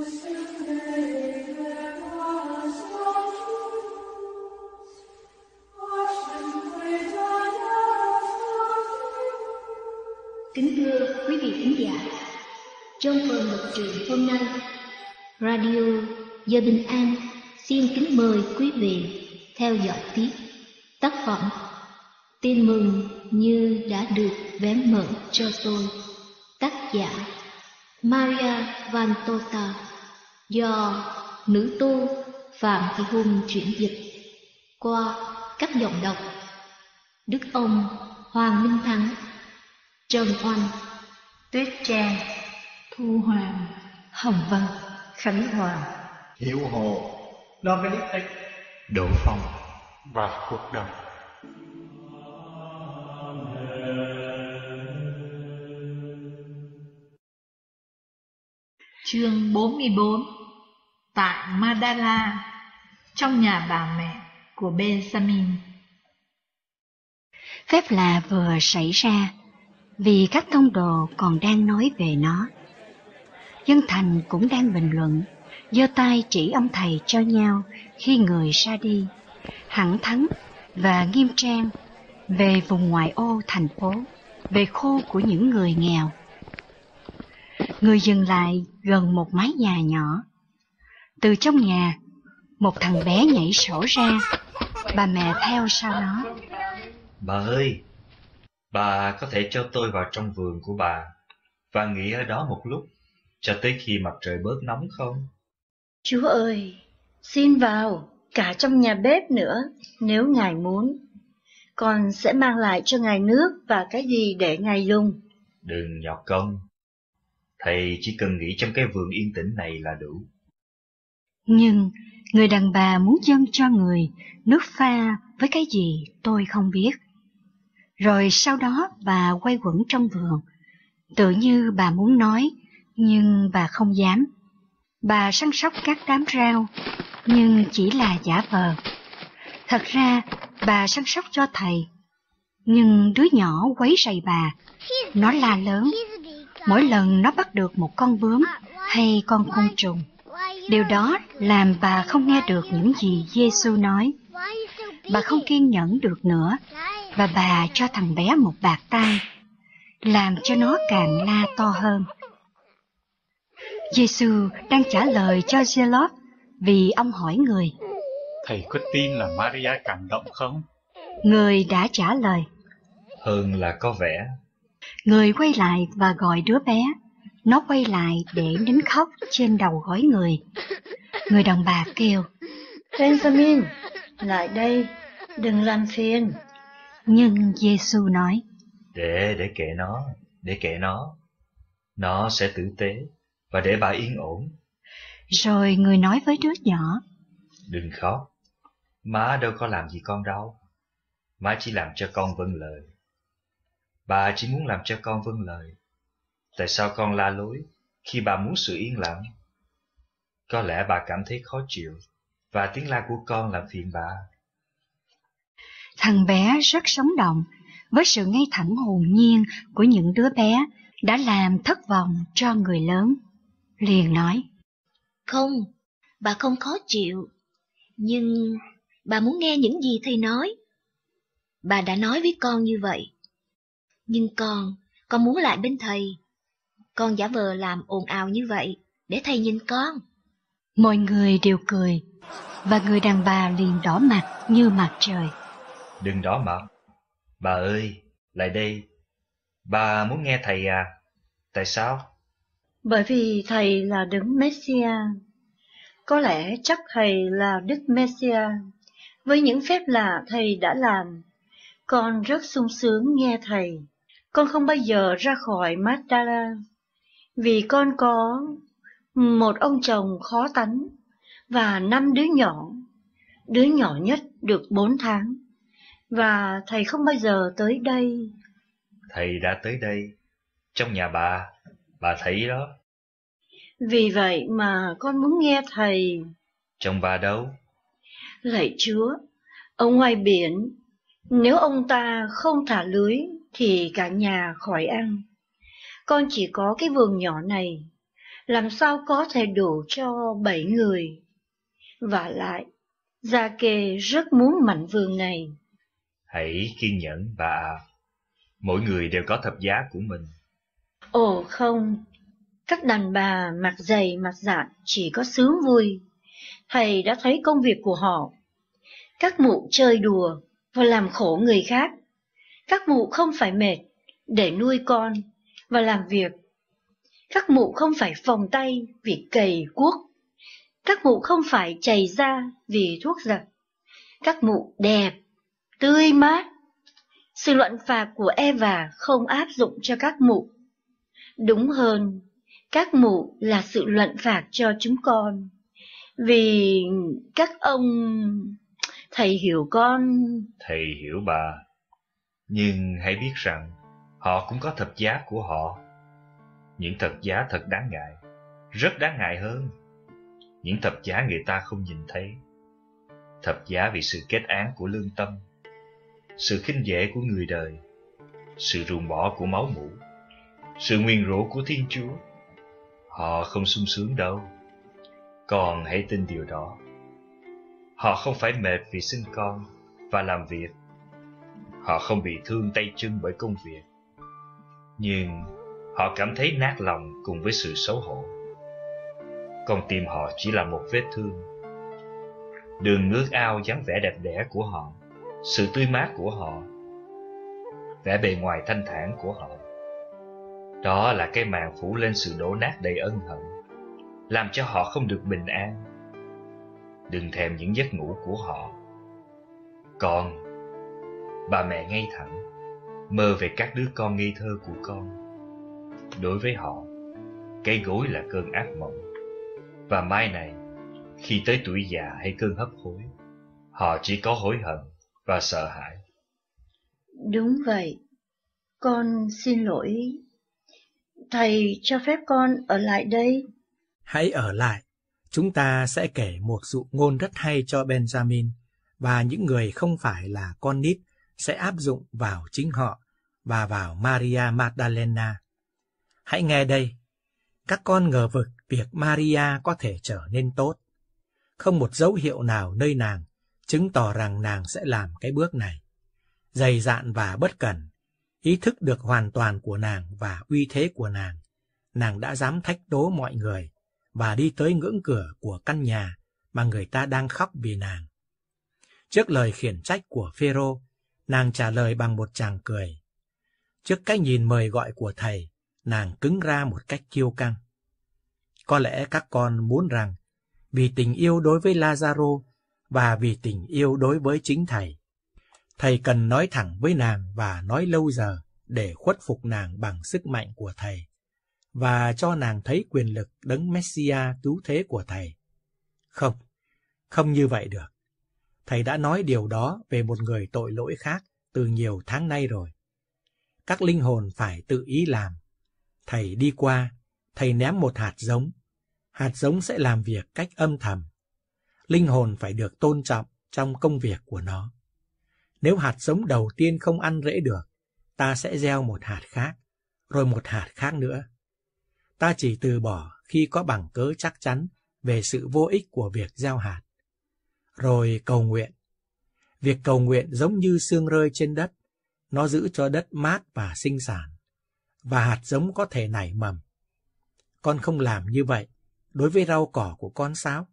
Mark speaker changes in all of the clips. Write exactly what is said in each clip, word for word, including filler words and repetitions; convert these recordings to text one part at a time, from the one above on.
Speaker 1: Kính thưa quý vị khán giả, trong phần mật truyện hôm nay, Radio Giờ Bình An xin kính mời quý vị theo dõi tiếp tác phẩm Tin mừng như đã được vén mở cho tôi, tác giả Maria Vantota, do nữ tu Phạm Thị Hùng chuyển dịch qua các giọng đọc Đức Ông, Hoàng Minh Thắng, Trần Oanh, Tuyết Trang, Thu Hoàng, Hồng Vân, Khánh Hòa,
Speaker 2: Hiệu Hồ, Dominic X,
Speaker 3: Đỗ Phong và Quốc Đông.
Speaker 4: Chương bốn mươi bốn. Tại Madala, trong nhà bà mẹ của Benjamin.
Speaker 5: Phép lạ vừa xảy ra vì các tông đồ còn đang nói về nó. Dân thành cũng đang bình luận, giơ tay chỉ ông thầy cho nhau khi người ra đi, thẳng thắn và nghiêm trang về vùng ngoại ô thành phố, về khô của những người nghèo. Người dừng lại gần một mái nhà nhỏ. Từ trong nhà, một thằng bé nhảy sổ ra, bà mẹ theo sau nó.
Speaker 3: Bà ơi, bà có thể cho tôi vào trong vườn của bà và nghỉ ở đó một lúc cho tới khi mặt trời bớt nóng không?
Speaker 6: Chúa ơi, xin vào, cả trong nhà bếp nữa, nếu Ngài muốn. Con sẽ mang lại cho Ngài nước và cái gì để Ngài dùng.
Speaker 3: Đừng nhọc công, thầy chỉ cần nghỉ trong cái vườn yên tĩnh này là đủ.
Speaker 5: Nhưng người đàn bà muốn dâng cho người nước pha với cái gì tôi không biết. Rồi sau đó bà quay quẩn trong vườn, tự như bà muốn nói, nhưng bà không dám. Bà săn sóc các đám rau, nhưng chỉ là giả vờ. Thật ra, bà săn sóc cho thầy, nhưng đứa nhỏ quấy rầy bà, nó la lớn. Mỗi lần nó bắt được một con bướm hay con côn trùng, điều đó làm bà không nghe được những gì Giê-xu nói. Bà không kiên nhẫn được nữa, và bà cho thằng bé một bạt tai, làm cho nó càng la to hơn. Giê-xu đang trả lời cho Giê-lót vì ông hỏi người:
Speaker 2: thầy có tin là Maria cảm động không?
Speaker 5: Người đã trả lời:
Speaker 3: Hơn là có vẻ.
Speaker 5: Người quay lại và gọi đứa bé. Nó quay lại để nín khóc trên đầu gối người. Người đàn bà kêu:
Speaker 6: Benjamin, lại đây, đừng làm phiền.
Speaker 5: Nhưng Giê-xu nói:
Speaker 3: Để, để kệ nó, để kệ nó. Nó sẽ tử tế, và để bà yên ổn.
Speaker 5: Rồi người nói với đứa nhỏ:
Speaker 3: Đừng khóc, má đâu có làm gì con đâu. Má chỉ làm cho con vâng lời. Bà chỉ muốn làm cho con vâng lời. Tại sao con la lối khi bà muốn sự yên lặng? Có lẽ bà cảm thấy khó chịu, và tiếng la của con làm phiền bà.
Speaker 5: Thằng bé rất sống động, với sự ngây thẳng hồn nhiên của những đứa bé đã làm thất vọng cho người lớn. Liền nói:
Speaker 1: Không, bà không khó chịu, nhưng bà muốn nghe những gì thầy nói. Bà đã nói với con như vậy. Nhưng con, con muốn lại bên thầy. Con giả vờ làm ồn ào như vậy để thầy nhìn con.
Speaker 5: Mọi người đều cười, và người đàn bà liền đỏ mặt như mặt trời.
Speaker 3: Đừng đỏ mặt. Bà ơi, lại đây. Bà muốn nghe thầy à? Tại sao?
Speaker 6: Bởi vì thầy là Đấng Messia. Có lẽ chắc thầy là Đức Messia. Với những phép lạ thầy đã làm, con rất sung sướng nghe thầy. Con không bao giờ ra khỏi Magdala, vì con có một ông chồng khó tánh và năm đứa nhỏ. Đứa nhỏ nhất được bốn tháng, và thầy không bao giờ tới đây.
Speaker 3: Thầy đã tới đây, trong nhà bà, bà thấy đó.
Speaker 6: Vì vậy mà con muốn nghe thầy.
Speaker 3: Chồng bà đâu?
Speaker 6: Lạy Chúa, ở ngoài biển, nếu ông ta không thả lưới thì cả nhà khỏi ăn. Con chỉ có cái vườn nhỏ này, làm sao có thể đủ cho bảy người. Vả lại, Gia Kê rất muốn mảnh vườn này.
Speaker 3: Hãy kiên nhẫn, bà ạ. Mỗi người đều có thập giá của mình.
Speaker 6: Ồ không, các đàn bà mặt dày mặt dạn chỉ có sướng vui. Thầy đã thấy công việc của họ. Các mụ chơi đùa và làm khổ người khác. Các mụ không phải mệt để nuôi con và làm việc. Các mụ không phải phồng tay vì cày cuốc. Các mụ không phải chày da vì thuốc giặc. Các mụ đẹp, tươi mát. Sự luận phạt của Eva không áp dụng cho các mụ. Đúng hơn, các mụ là sự luận phạt cho chúng con. Vì các ông... Thầy hiểu con...
Speaker 3: Thầy hiểu bà. Nhưng hãy biết rằng họ cũng có thập giá của họ. Những thập giá thật đáng ngại, rất đáng ngại hơn. Những thập giá người ta không nhìn thấy. Thập giá vì sự kết án của lương tâm, sự khinh dễ của người đời, sự ruồng bỏ của máu mủ, sự nguyền rủa của Thiên Chúa. Họ không sung sướng đâu. Con hãy tin điều đó. Họ không phải mệt vì sinh con và làm việc. Họ không bị thương tay chân bởi công việc. Nhưng họ cảm thấy nát lòng cùng với sự xấu hổ. Con tim họ chỉ là một vết thương. Đừng ước ao dáng vẻ đẹp đẽ của họ, sự tươi mát của họ, vẻ bề ngoài thanh thản của họ. Đó là cái màn phủ lên sự đổ nát đầy ân hận, làm cho họ không được bình an. Đừng thèm những giấc ngủ của họ. Con, bà mẹ ngay thẳng, mơ về các đứa con ngây thơ của con. Đối với họ, cái gối là cơn ác mộng. Và mai này, khi tới tuổi già hay cơn hấp hối, họ chỉ có hối hận và sợ hãi.
Speaker 6: Đúng vậy. Con xin lỗi. Thầy cho phép con ở lại đây.
Speaker 7: Hãy ở lại. Chúng ta sẽ kể một dụ ngôn rất hay cho Benjamin, và những người không phải là con nít sẽ áp dụng vào chính họ và vào Maria Magdalena. Hãy nghe đây. Các con ngờ vực việc Maria có thể trở nên tốt. Không một dấu hiệu nào nơi nàng chứng tỏ rằng nàng sẽ làm cái bước này. Dày dạn và bất cẩn, ý thức được hoàn toàn của nàng và uy thế của nàng, nàng đã dám thách đố mọi người và đi tới ngưỡng cửa của căn nhà mà người ta đang khóc vì nàng. Trước lời khiển trách của Phêrô, nàng trả lời bằng một tràng cười. Trước cái nhìn mời gọi của thầy, nàng cứng ra một cách kiêu căng. Có lẽ các con muốn rằng, vì tình yêu đối với Lazaro và vì tình yêu đối với chính thầy, thầy cần nói thẳng với nàng và nói lâu giờ để khuất phục nàng bằng sức mạnh của thầy, và cho nàng thấy quyền lực đấng Messia cứu thế của thầy. Không, không như vậy được. Thầy đã nói điều đó về một người tội lỗi khác từ nhiều tháng nay rồi. Các linh hồn phải tự ý làm. Thầy đi qua, thầy ném một hạt giống. Hạt giống sẽ làm việc cách âm thầm. Linh hồn phải được tôn trọng trong công việc của nó. Nếu hạt giống đầu tiên không ăn rễ được, ta sẽ gieo một hạt khác, rồi một hạt khác nữa. Ta chỉ từ bỏ khi có bằng cớ chắc chắn về sự vô ích của việc gieo hạt. Rồi cầu nguyện. Việc cầu nguyện giống như sương rơi trên đất, nó giữ cho đất mát và sinh sản, và hạt giống có thể nảy mầm. Con không làm như vậy đối với rau cỏ của con sao?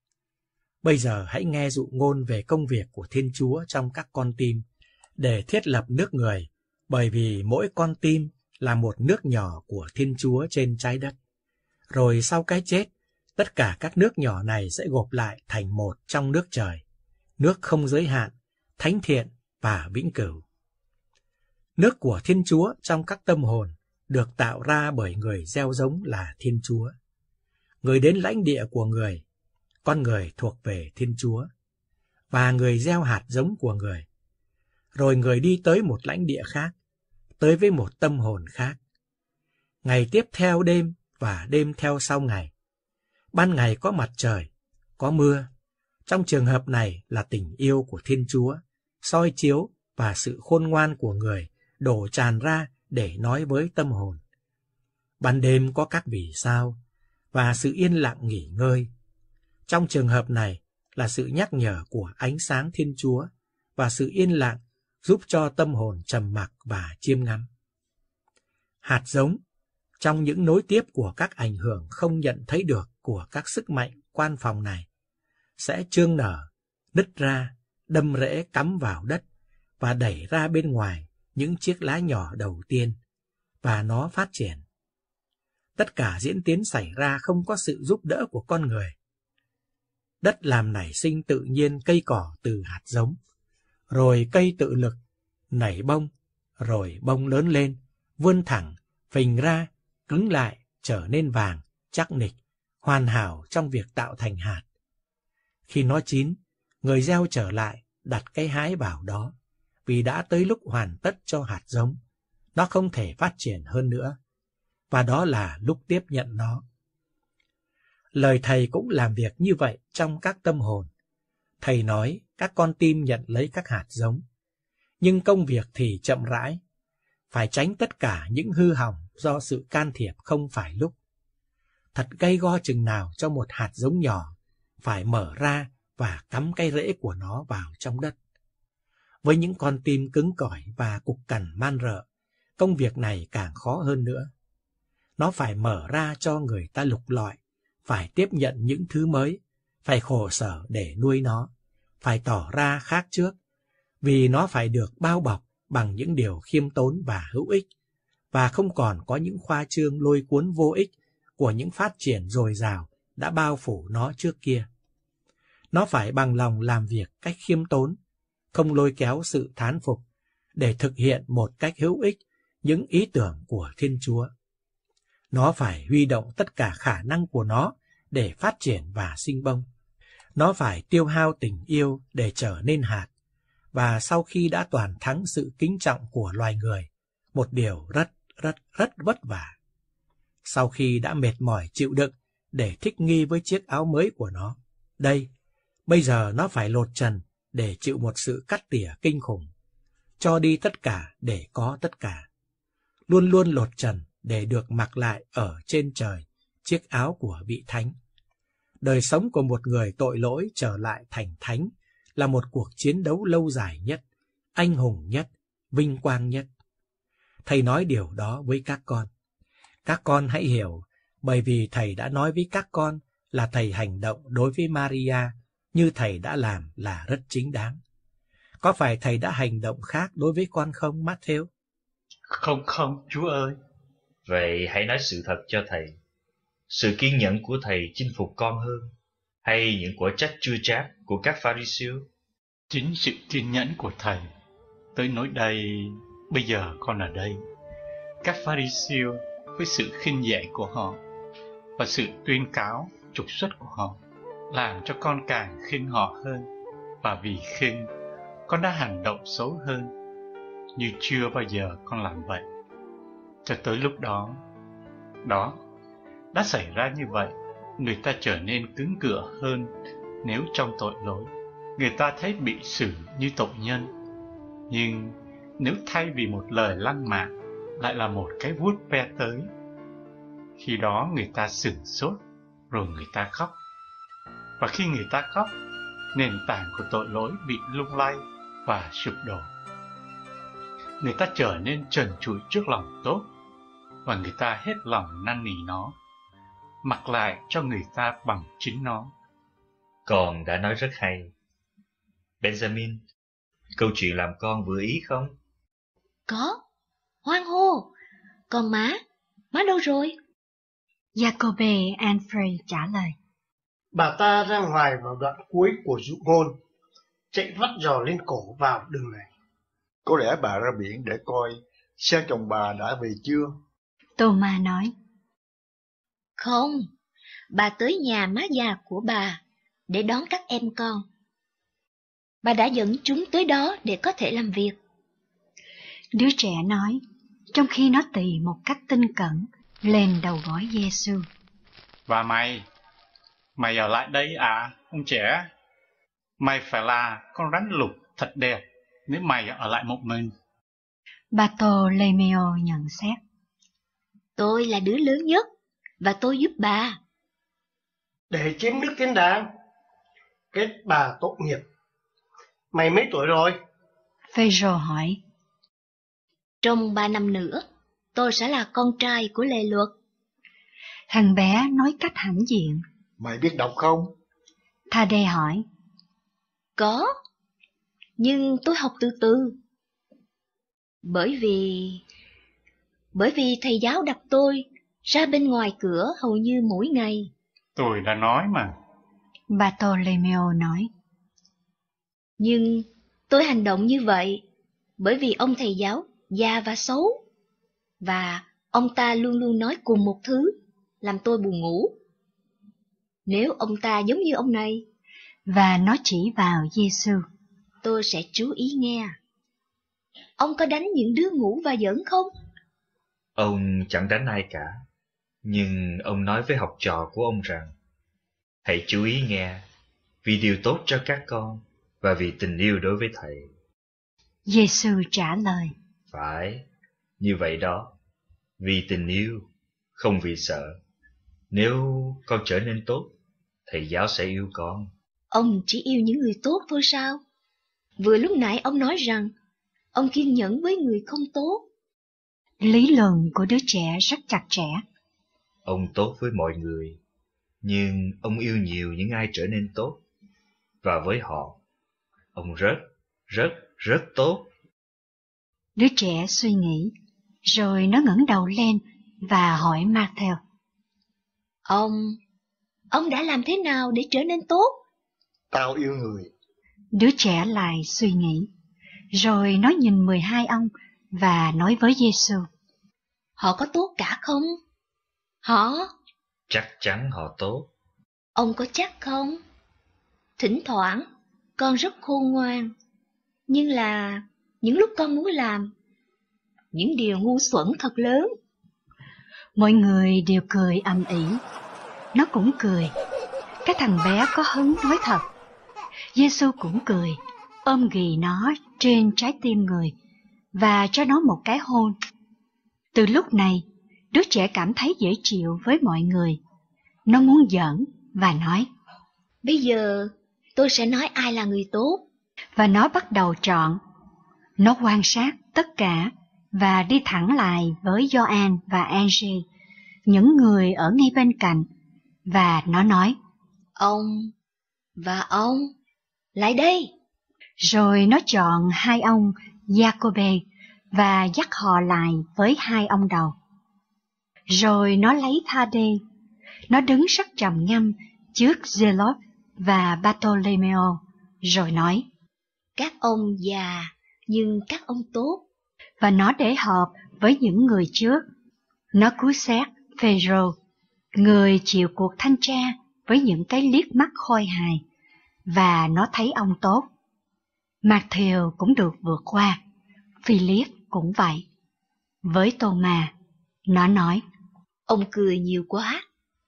Speaker 7: Bây giờ hãy nghe dụ ngôn về công việc của Thiên Chúa trong các con tim để thiết lập nước người, bởi vì mỗi con tim là một nước nhỏ của Thiên Chúa trên trái đất. Rồi sau cái chết, tất cả các nước nhỏ này sẽ gộp lại thành một trong nước trời, nước không giới hạn, thánh thiện và vĩnh cửu. Nước của Thiên Chúa trong các tâm hồn được tạo ra bởi người gieo giống là Thiên Chúa. Người đến lãnh địa của người, con người thuộc về Thiên Chúa, và người gieo hạt giống của người. Rồi người đi tới một lãnh địa khác, tới với một tâm hồn khác. Ngày tiếp theo đêm và đêm theo sau ngày. Ban ngày có mặt trời, có mưa. Trong trường hợp này là tình yêu của Thiên Chúa, soi chiếu và sự khôn ngoan của người đổ tràn ra để nói với tâm hồn. Ban đêm có các vì sao, và sự yên lặng nghỉ ngơi. Trong trường hợp này là sự nhắc nhở của ánh sáng Thiên Chúa và sự yên lặng giúp cho tâm hồn trầm mặc và chiêm ngắm. Hạt giống trong những nối tiếp của các ảnh hưởng không nhận thấy được của các sức mạnh quan phòng này sẽ chương nở, nứt ra, đâm rễ cắm vào đất và đẩy ra bên ngoài những chiếc lá nhỏ đầu tiên, và nó phát triển. Tất cả diễn tiến xảy ra không có sự giúp đỡ của con người. Đất làm nảy sinh tự nhiên cây cỏ từ hạt giống, rồi cây tự lực nảy bông, rồi bông lớn lên, vươn thẳng, phình ra, cứng lại, trở nên vàng, chắc nịch, hoàn hảo trong việc tạo thành hạt. Khi nó chín, người gieo trở lại đặt cái hái vào đó, vì đã tới lúc hoàn tất cho hạt giống. Nó không thể phát triển hơn nữa, và đó là lúc tiếp nhận nó. Lời Thầy cũng làm việc như vậy trong các tâm hồn. Thầy nói các con tim nhận lấy các hạt giống, nhưng công việc thì chậm rãi, phải tránh tất cả những hư hỏng do sự can thiệp không phải lúc. Thật gay go chừng nào cho một hạt giống nhỏ phải mở ra và cắm cái rễ của nó vào trong đất. Với những con tim cứng cỏi và cục cằn man rợ, công việc này càng khó hơn nữa. Nó phải mở ra cho người ta lục lọi, phải tiếp nhận những thứ mới, phải khổ sở để nuôi nó, phải tỏ ra khác trước, vì nó phải được bao bọc bằng những điều khiêm tốn và hữu ích, và không còn có những khoa trương lôi cuốn vô ích của những phát triển dồi dào đã bao phủ nó trước kia. Nó phải bằng lòng làm việc cách khiêm tốn, không lôi kéo sự thán phục, để thực hiện một cách hữu ích những ý tưởng của Thiên Chúa. Nó phải huy động tất cả khả năng của nó để phát triển và sinh bông. Nó phải tiêu hao tình yêu để trở nên hạt, và sau khi đã toàn thắng sự kính trọng của loài người, một điều rất, rất, rất vất vả. Sau khi đã mệt mỏi chịu đựng để thích nghi với chiếc áo mới của nó, đây, bây giờ nó phải lột trần để chịu một sự cắt tỉa kinh khủng, cho đi tất cả để có tất cả. Luôn luôn lột trần để được mặc lại ở trên trời chiếc áo của vị thánh. Đời sống của một người tội lỗi trở lại thành thánh là một cuộc chiến đấu lâu dài nhất, anh hùng nhất, vinh quang nhất. Thầy nói điều đó với các con. Các con hãy hiểu, bởi vì Thầy đã nói với các con là Thầy hành động đối với Maria như Thầy đã làm là rất chính đáng. Có phải Thầy đã hành động khác đối với con không, Matthew?
Speaker 2: Không không, Chúa ơi.
Speaker 3: Vậy hãy nói sự thật cho Thầy. Sự kiên nhẫn của Thầy chinh phục con hơn, hay những quả trách chua chát của các Pha-ri-siêu?
Speaker 2: Chính sự kiên nhẫn của Thầy. Tới nỗi đây, bây giờ con ở đây. Các Pha-ri-siêu với sự khinh dạy của họ và sự tuyên cáo trục xuất của họ làm cho con càng khinh họ hơn, và vì khinh, con đã hành động xấu hơn, như chưa bao giờ con làm vậy. Cho tới lúc đó, đó, đã xảy ra như vậy, người ta trở nên cứng cựa hơn. Nếu trong tội lỗi, người ta thấy bị xử như tội nhân, nhưng nếu thay vì một lời lăng mạ lại là một cái vuốt ve tới, khi đó người ta sửng sốt, rồi người ta khóc. Và khi người ta khóc, nền tảng của tội lỗi bị lung lay và sụp đổ. Người ta trở nên trần trụi trước lòng tốt, và người ta hết lòng năn nỉ nó, mặc lại cho người ta bằng chính nó.
Speaker 3: Con đã nói rất hay. Benjamin, câu chuyện làm con vừa ý không?
Speaker 1: Có. Hoan hô. Còn má, má đâu rồi?
Speaker 5: Jacobe Anfrey trả lời.
Speaker 8: Bà ta ra ngoài vào đoạn cuối của dụ ngôn, chạy vắt giò lên cổ vào đường này.
Speaker 9: Có lẽ bà ra biển để coi xem chồng bà đã về chưa?
Speaker 5: Thomas nói.
Speaker 1: Không, bà tới nhà má già của bà để đón các em con. Bà đã dẫn chúng tới đó để có thể làm việc.
Speaker 5: Đứa trẻ nói, trong khi nó tì một cách tinh cẩn lên đầu gối Giê-xu.
Speaker 2: Và mày, mày ở lại đây à, ông trẻ? Mày phải là con rắn lục thật đẹp nếu mày ở lại một mình.
Speaker 5: Bartolomeo nhận xét.
Speaker 1: Tôi là đứa lớn nhất, và tôi giúp bà.
Speaker 8: để chiếm đức thiên đàng. Kết bà tội nghiệp. Mày mấy tuổi rồi?
Speaker 5: Phêrô hỏi.
Speaker 1: Trong ba năm nữa, tôi sẽ là con trai của lề luật.
Speaker 5: Thằng bé nói cách hãnh diện.
Speaker 9: Mày biết đọc không?
Speaker 5: Tha-đê hỏi.
Speaker 1: Có, nhưng tôi học từ từ. Bởi vì... Bởi vì thầy giáo đặt tôi ra bên ngoài cửa hầu như mỗi ngày.
Speaker 2: Tôi đã nói mà.
Speaker 5: Bartolomeo nói.
Speaker 1: Nhưng tôi hành động như vậy bởi vì ông thầy giáo già và xấu. Và ông ta luôn luôn nói cùng một thứ, làm tôi buồn ngủ. Nếu ông ta giống như ông này,
Speaker 5: và nó chỉ vào Giê-xu,
Speaker 1: tôi sẽ chú ý nghe. Ông có đánh những đứa ngủ và giỡn không?
Speaker 3: Ông chẳng đánh ai cả, nhưng ông nói với học trò của ông rằng, hãy chú ý nghe, vì điều tốt cho các con và vì tình yêu đối với thầy.
Speaker 5: Giê-xu trả lời,
Speaker 3: phải, như vậy đó, vì tình yêu, không vì sợ. Nếu con trở nên tốt, thầy giáo sẽ yêu con.
Speaker 1: Ông chỉ yêu những người tốt thôi sao? Vừa lúc nãy ông nói rằng ông kiên nhẫn với người không tốt.
Speaker 5: Lý luận của đứa trẻ rất chặt chẽ.
Speaker 3: Ông tốt với mọi người, nhưng ông yêu nhiều những ai trở nên tốt. Và với họ, ông rất, rất, rất tốt.
Speaker 5: Đứa trẻ suy nghĩ, rồi nó ngẩng đầu lên và hỏi Matthew.
Speaker 1: Ông, ông đã làm thế nào để trở nên tốt?
Speaker 9: Tao yêu người.
Speaker 5: Đứa trẻ lại suy nghĩ, rồi nó nhìn mười hai ông và nói với Giê-xu.
Speaker 1: Họ có tốt cả không? Họ?
Speaker 3: Chắc chắn họ tốt.
Speaker 1: Ông có chắc không? Thỉnh thoảng, con rất khôn ngoan, nhưng là những lúc con muốn làm những điều ngu xuẩn thật lớn.
Speaker 5: Mọi người đều cười ầm ĩ. Nó cũng cười. Cái thằng bé có hứng nói thật. Giê-xu cũng cười, ôm ghì nó trên trái tim người và cho nó một cái hôn. Từ lúc này, đứa trẻ cảm thấy dễ chịu với mọi người. Nó muốn giỡn và nói,
Speaker 1: bây giờ tôi sẽ nói ai là người tốt.
Speaker 5: Và nó bắt đầu chọn. Nó quan sát tất cả và đi thẳng lại với Gioan và Angie, những người ở ngay bên cạnh, và nó nói,
Speaker 1: ông và ông, lại đây.
Speaker 5: Rồi nó chọn hai ông Giacôbê và dắt họ lại với hai ông đầu. Rồi nó lấy Tha-đê. Nó đứng rất trầm ngâm trước Giê-lốt và Bartolomeo, rồi nói,
Speaker 1: các ông già, nhưng các ông tốt.
Speaker 5: Và nó để họp với những người trước. Nó cúi xét Phêrô, người chịu cuộc thanh tra với những cái liếc mắt khôi hài, và nó thấy ông tốt. Matthew cũng được vượt qua, Philip cũng vậy. Với Tô-ma, nó nói,
Speaker 1: ông cười nhiều quá.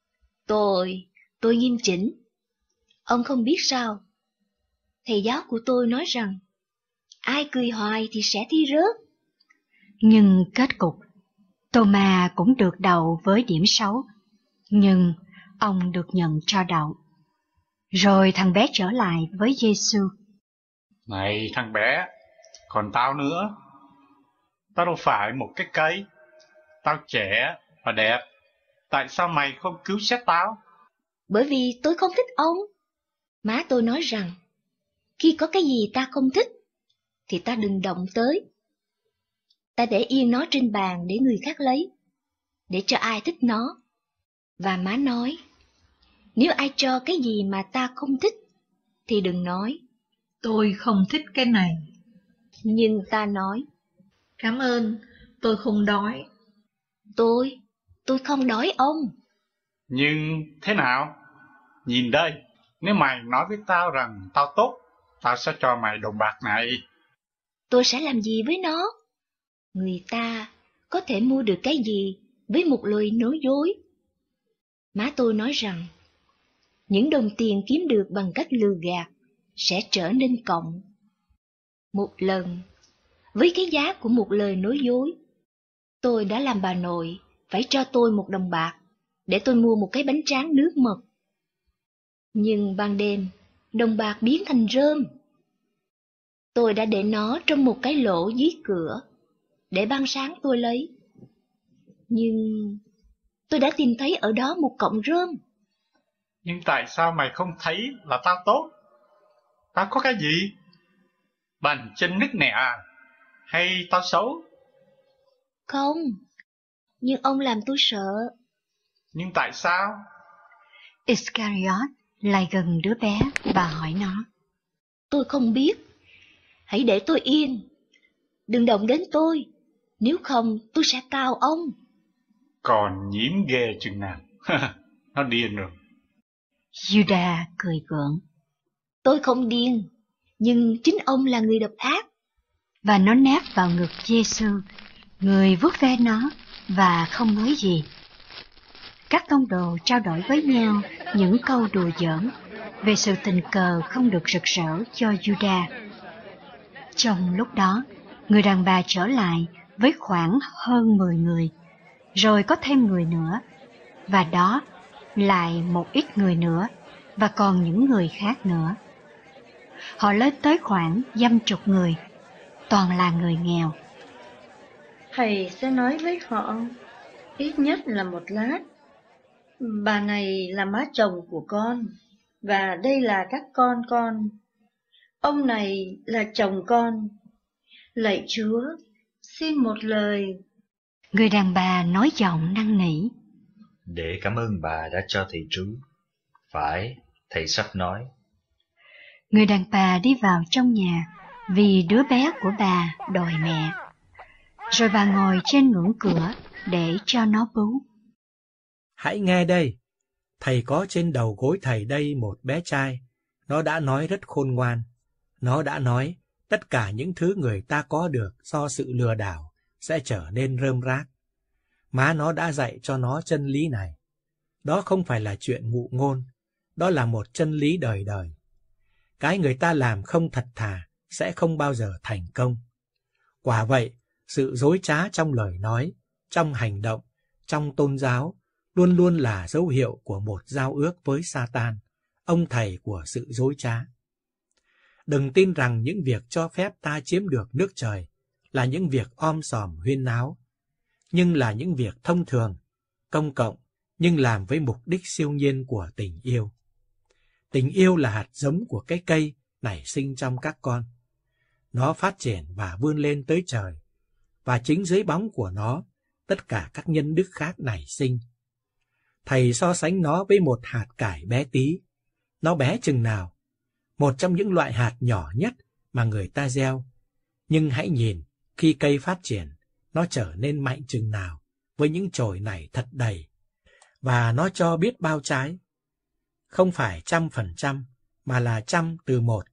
Speaker 1: Tôi, tôi nghiêm chỉnh. Ông không biết sao? Thầy giáo của tôi nói rằng, ai cười hoài thì sẽ thi rớt.
Speaker 5: Nhưng kết cục, Tô-ma cũng được đậu với điểm xấu, nhưng ông được nhận cho đậu. Rồi thằng bé trở lại với Giê-xu.
Speaker 2: Này thằng bé, còn tao nữa. Tao đâu phải một cái cây. Tao trẻ và đẹp. Tại sao mày không cứu xét tao?
Speaker 1: Bởi vì tôi không thích ông. Má tôi nói rằng, khi có cái gì ta không thích, thì ta đừng động tới. Ta để yên nó trên bàn để người khác lấy, để cho ai thích nó. Và má nói, nếu ai cho cái gì mà ta không thích, thì đừng nói,
Speaker 4: tôi không thích cái này.
Speaker 1: Nhưng ta nói,
Speaker 4: cảm ơn, tôi không đói.
Speaker 1: Tôi, tôi không đói ông.
Speaker 2: Nhưng thế nào? Nhìn đây, nếu mày nói với tao rằng tao tốt, tao sẽ cho mày đồng bạc này.
Speaker 1: Tôi sẽ làm gì với nó? Người ta có thể mua được cái gì với một lời nói dối? Má tôi nói rằng, những đồng tiền kiếm được bằng cách lừa gạt sẽ trở nên cộng. Một lần, với cái giá của một lời nói dối, tôi đã làm bà nội phải cho tôi một đồng bạc để tôi mua một cái bánh tráng nước mật. Nhưng ban đêm, đồng bạc biến thành rơm. Tôi đã để nó trong một cái lỗ dưới cửa, để ban sáng tôi lấy. Nhưng tôi đã tìm thấy ở đó một cọng rơm.
Speaker 2: Nhưng tại sao mày không thấy là tao tốt? Tao có cái gì? Bàn chân nứt nẻ à? Hay tao xấu?
Speaker 1: Không, nhưng ông làm tôi sợ.
Speaker 2: Nhưng tại sao?
Speaker 5: Iscariot lại gần đứa bé và hỏi nó.
Speaker 1: Tôi không biết. Hãy để tôi yên. Đừng động đến tôi. Nếu không tôi sẽ cào ông.
Speaker 2: Còn nhím ghê chừng nào. Nó điên rồi.
Speaker 5: Judah cười gượng.
Speaker 1: Tôi không điên, nhưng chính ông là người độc ác.
Speaker 5: Và nó nép vào ngực Giê-xu, người vuốt ve nó và không nói gì. Các tông đồ trao đổi với nhau những câu đùa giỡn về sự tình cờ không được rực rỡ cho Judah. Trong lúc đó, người đàn bà trở lại với khoảng hơn mười người, rồi có thêm người nữa, và đó lại một ít người nữa, và còn những người khác nữa. Họ lên tới khoảng dăm chục người, toàn là người nghèo.
Speaker 6: Thầy sẽ nói với họ, ít nhất là một lát. Bà này là má chồng của con, và đây là các con con. Ông này là chồng con. Lạy Chúa, xin một lời.
Speaker 5: Người đàn bà nói giọng năn nỉ.
Speaker 3: Để cảm ơn bà đã cho thầy trú. Phải, thầy sắp nói.
Speaker 5: Người đàn bà đi vào trong nhà vì đứa bé của bà đòi mẹ. Rồi bà ngồi trên ngưỡng cửa để cho nó bú.
Speaker 7: Hãy nghe đây, thầy có trên đầu gối thầy đây một bé trai. Nó đã nói rất khôn ngoan. Nó đã nói tất cả những thứ người ta có được do sự lừa đảo sẽ trở nên rơm rác. Má nó đã dạy cho nó chân lý này. Đó không phải là chuyện ngụ ngôn, đó là một chân lý đời đời. Cái người ta làm không thật thà sẽ không bao giờ thành công. Quả vậy, sự dối trá trong lời nói, trong hành động, trong tôn giáo luôn luôn là dấu hiệu của một giao ước với Satan, ông thầy của sự dối trá. Đừng tin rằng những việc cho phép ta chiếm được nước trời là những việc om sòm huyên náo, nhưng là những việc thông thường, công cộng, nhưng làm với mục đích siêu nhiên của tình yêu. Tình yêu là hạt giống của cái cây nảy sinh trong các con. Nó phát triển và vươn lên tới trời, và chính dưới bóng của nó, tất cả các nhân đức khác nảy sinh. Thầy so sánh nó với một hạt cải bé tí. Nó bé chừng nào? Một trong những loại hạt nhỏ nhất mà người ta gieo. Nhưng hãy nhìn, khi cây phát triển, nó trở nên mạnh chừng nào, với những chồi nảy thật đầy. Và nó cho biết bao trái. Không phải trăm phần trăm, mà là trăm từ một.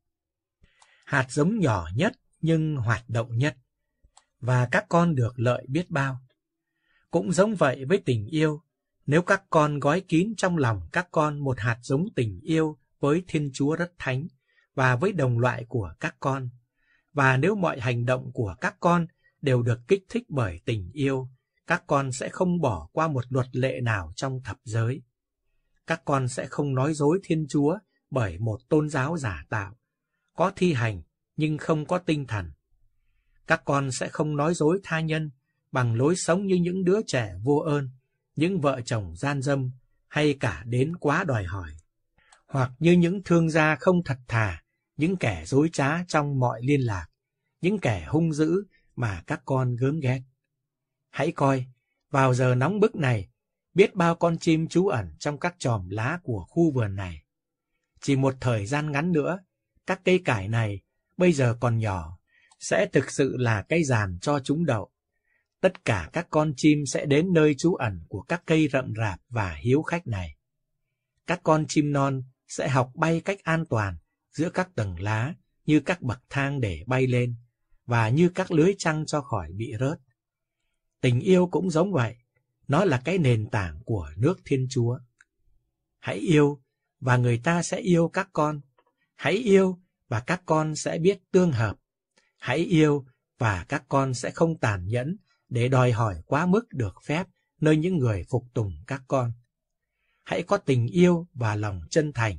Speaker 7: Hạt giống nhỏ nhất nhưng hoạt động nhất. Và các con được lợi biết bao. Cũng giống vậy với tình yêu. Nếu các con gói kín trong lòng các con một hạt giống tình yêu với Thiên Chúa rất thánh và với đồng loại của các con, và nếu mọi hành động của các con đều được kích thích bởi tình yêu, các con sẽ không bỏ qua một luật lệ nào trong thập giới. Các con sẽ không nói dối Thiên Chúa bởi một tôn giáo giả tạo, có thi hành nhưng không có tinh thần. Các con sẽ không nói dối tha nhân bằng lối sống như những đứa trẻ vô ơn, những vợ chồng gian dâm hay cả đến quá đòi hỏi, hoặc như những thương gia không thật thà, những kẻ dối trá trong mọi liên lạc, những kẻ hung dữ mà các con gớm ghét. Hãy coi, vào giờ nóng bức này, biết bao con chim trú ẩn trong các chòm lá của khu vườn này. Chỉ một thời gian ngắn nữa, các cây cải này, bây giờ còn nhỏ, sẽ thực sự là cây giàn cho chúng đậu. Tất cả các con chim sẽ đến nơi trú ẩn của các cây rậm rạp và hiếu khách này. Các con chim non sẽ học bay cách an toàn giữa các tầng lá như các bậc thang để bay lên, và như các lưới trăng cho khỏi bị rớt. Tình yêu cũng giống vậy, nó là cái nền tảng của nước Thiên Chúa. Hãy yêu, và người ta sẽ yêu các con. Hãy yêu, và các con sẽ biết tương hợp. Hãy yêu, và các con sẽ không tàn nhẫn để đòi hỏi quá mức được phép nơi những người phục tùng các con. Hãy có tình yêu và lòng chân thành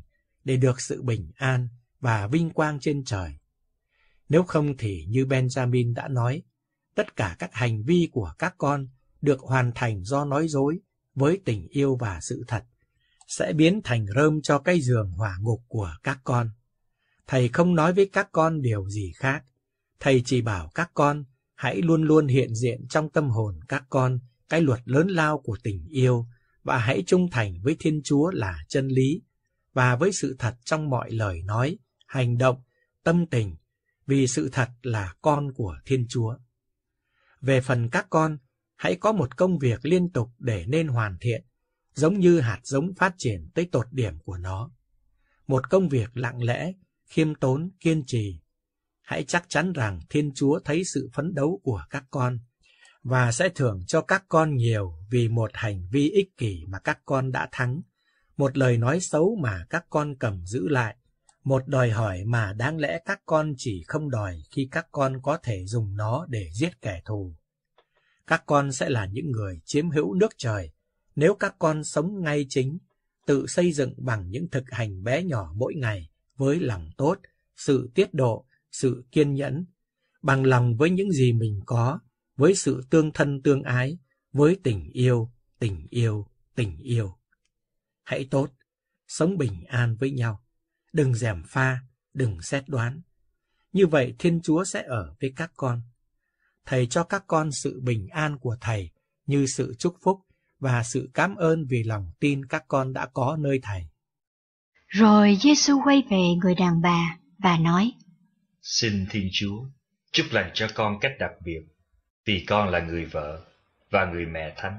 Speaker 7: để được sự bình an và vinh quang trên trời. Nếu không thì như Benjamin đã nói, tất cả các hành vi của các con được hoàn thành do nói dối với tình yêu và sự thật, sẽ biến thành rơm cho cái giường hỏa ngục của các con. Thầy không nói với các con điều gì khác. Thầy chỉ bảo các con hãy luôn luôn hiện diện trong tâm hồn các con cái luật lớn lao của tình yêu, và hãy trung thành với Thiên Chúa là chân lý, và với sự thật trong mọi lời nói, hành động, tâm tình, vì sự thật là con của Thiên Chúa. Về phần các con, hãy có một công việc liên tục để nên hoàn thiện, giống như hạt giống phát triển tới tột điểm của nó. Một công việc lặng lẽ, khiêm tốn, kiên trì. Hãy chắc chắn rằng Thiên Chúa thấy sự phấn đấu của các con, và sẽ thưởng cho các con nhiều vì một hành vi ích kỷ mà các con đã thắng, một lời nói xấu mà các con cầm giữ lại, một đòi hỏi mà đáng lẽ các con chỉ không đòi khi các con có thể dùng nó để giết kẻ thù. Các con sẽ là những người chiếm hữu nước trời nếu các con sống ngay chính, tự xây dựng bằng những thực hành bé nhỏ mỗi ngày với lòng tốt, sự tiết độ, sự kiên nhẫn, bằng lòng với những gì mình có, với sự tương thân tương ái, với tình yêu, tình yêu, tình yêu. Hãy tốt, sống bình an với nhau, đừng gièm pha, đừng xét đoán. Như vậy Thiên Chúa sẽ ở với các con. Thầy cho các con sự bình an của Thầy như sự chúc phúc và sự cảm ơn vì lòng tin các con đã có nơi Thầy.
Speaker 5: Rồi Giêsu quay về người đàn bà và nói:
Speaker 3: Xin Thiên Chúa chúc lành cho con cách đặc biệt, vì con là người vợ và người mẹ thánh.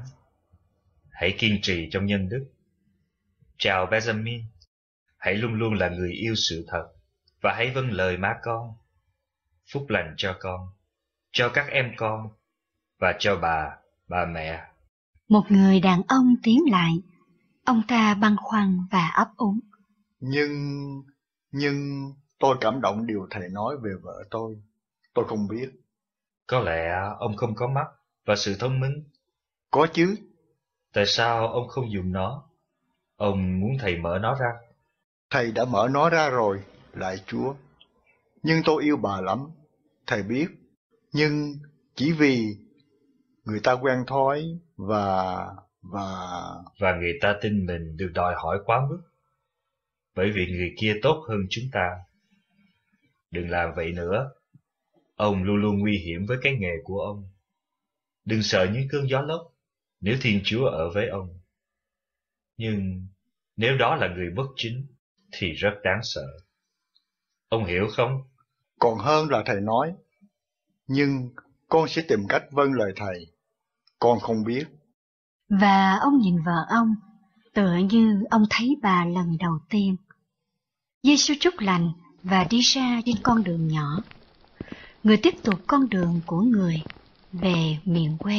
Speaker 3: Hãy kiên trì trong nhân đức. Chào Benjamin, hãy luôn luôn là người yêu sự thật và hãy vâng lời má con. Phúc lành cho con, cho các em con và cho bà, bà mẹ.
Speaker 5: Một người đàn ông tiến lại. Ông ta băn khoăn và ấp úng.
Speaker 9: Nhưng, nhưng tôi cảm động điều thầy nói về vợ tôi. Tôi không biết.
Speaker 3: Có lẽ ông không có mắt và sự thông minh.
Speaker 9: Có chứ.
Speaker 3: Tại sao ông không dùng nó? Ông muốn thầy mở nó ra.
Speaker 9: Thầy đã mở nó ra rồi, lạy Chúa. Nhưng tôi yêu bà lắm, thầy biết. Nhưng chỉ vì người ta quen thói và... và...
Speaker 3: Và người ta tin mình được đòi hỏi quá mức, bởi vì người kia tốt hơn chúng ta. Đừng làm vậy nữa. Ông luôn luôn nguy hiểm với cái nghề của ông. Đừng sợ những cơn gió lốc nếu Thiên Chúa ở với ông. Nhưng nếu đó là người bất chính thì rất đáng sợ. Ông hiểu không?
Speaker 9: Còn hơn là thầy nói. Nhưng con sẽ tìm cách vâng lời thầy. Con không biết.
Speaker 5: Và ông nhìn vợ ông, tựa như ông thấy bà lần đầu tiên. Giêsu chúc lành và đi ra trên con đường nhỏ. Người tiếp tục con đường của người về miền quê.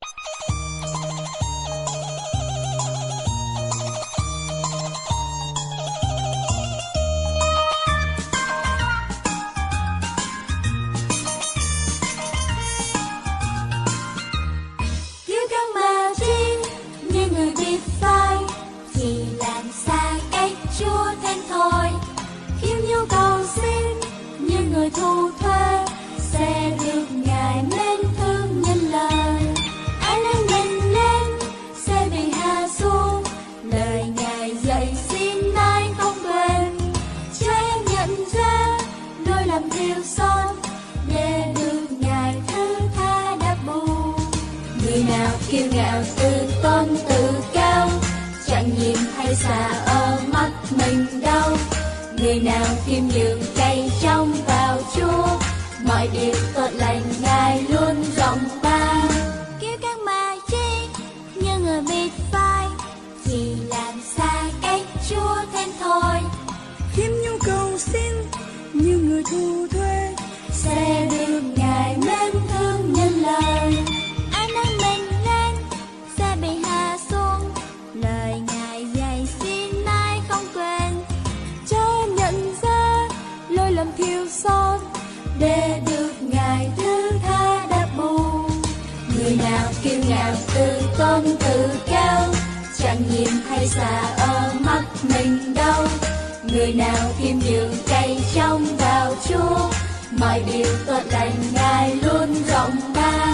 Speaker 10: Thu thuê sẽ được Ngài mến thương nhân lời. Ai nâng mình lên sẽ bị hạ xuống, lời Ngài dạy xin ai không quên. Cho em nhận ra lỗi lầm thiếu sót để được Ngài thứ tha đáp bù. Người nào kiêu ngạo tự tôn tự cao, chẳng nhìn hay xa ở mắt mình đâu. Người nào khiêm nhường cậy trong vào Chúa, mọi điều tốt lành Ngài luôn rộng ban. Kêu các mà chi như người biết phai, thì làm xa cách Chúa thêm thôi. Khiêm nhu cầu xin như người thu thuê, sẽ được Ngài mến thương nhân lời. Ai nâng mình lên sẽ bị hạ xuống, lời Ngài dạy xin ai không quên. Cho em nhận ra lỗi lầm thiếu sót để được Ngài thứ tha đáp bù. Người nào kiêu ngạo tự tôn tự cao, chẳng nhìn hay xa ở mắt mình đâu. Người nào khiêm nhường cây trong vào Chúa, mọi điều tốt lành Ngài luôn rộng ban.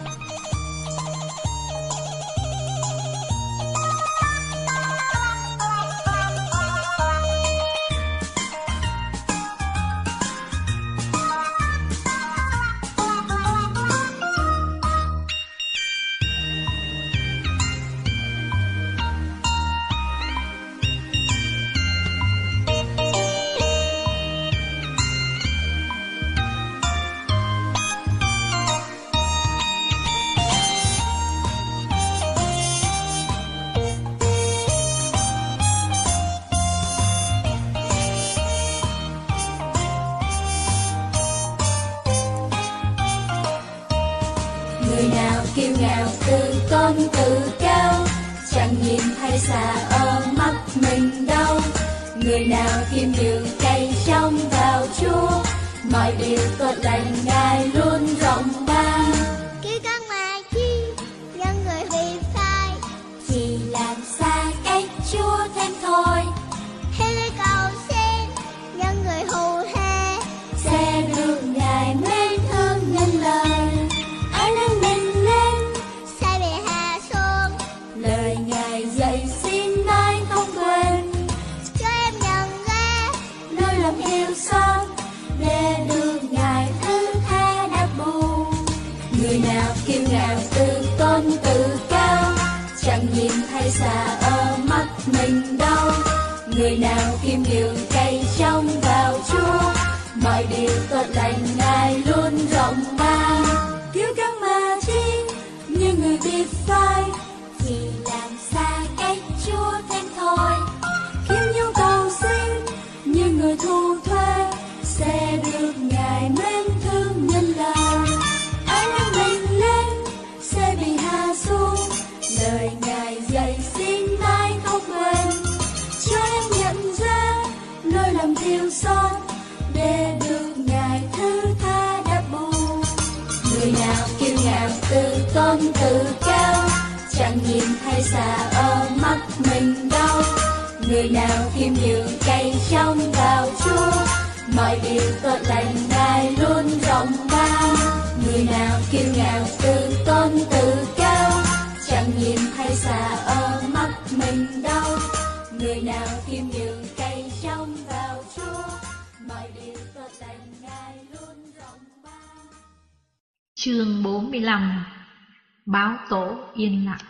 Speaker 10: Người nào kiêu ngạo tự tôn tự cao, chẳng nhìn thấy xa ở mắt mình đâu. Người nào khiêm nhường cây trong vào Chúa, mọi điều tốt lành Ngài luôn rộng ban.
Speaker 11: Kiêu căng mà chi, nhân người vì sai,
Speaker 10: chỉ làm xa cách Chúa thêm thôi.
Speaker 11: Hãy lấy cầu xin, nhân người hù hê,
Speaker 10: sẽ được Ngài mến thương nhân lời. Ai nâng mình lên
Speaker 11: sẽ bị hạ xuống,
Speaker 10: lời Ngài dạy xin mãi không quên.
Speaker 11: cho em nhận ra
Speaker 10: Nơi lòng yêu xót để được Ngài thứ tha đáp bù. Người nào kiêu ngạo tự tôn tự cao, chẳng nhìn thấy xa ở mắt mình đâu. Người nào khiêm nhường cây trong vào Chúa, mọi điều tốt lành Ngài luôn rộng ban. Kiêu căng mà chi, nhưng người biết sai, chỉ làm xa cách Chúa thêm thôi. Khiêm nhung cầu xin, nhưng người thu thuế sẽ được Ngài mến thương nhân lời. Ai nâng mình lên sẽ bị hạ xuống, lời Ngài dạy xin mãi không quên. Cho em nhận ra lỗi lầm thiếu sót để được Ngài thứ tha đáp bù. Người nào kiêu ngạo tự tôn tự cao, chẳng nhìn thấy xa ở mắt mình đâu. Người nào khiêm nhường cây trong vào Chúa, mọi điều tốt lành Ngài luôn rộng ban. Người nào kiêu ngạo tự tôn tự cao, chẳng nhìn thấy xa ở mắt mình đâu. Người nào khiêm nhường cây trong vào Chúa, mọi điều tốt lành Ngài luôn rộng ban.
Speaker 4: Chương bốn mươi lăm. Báo tổ yên lặng.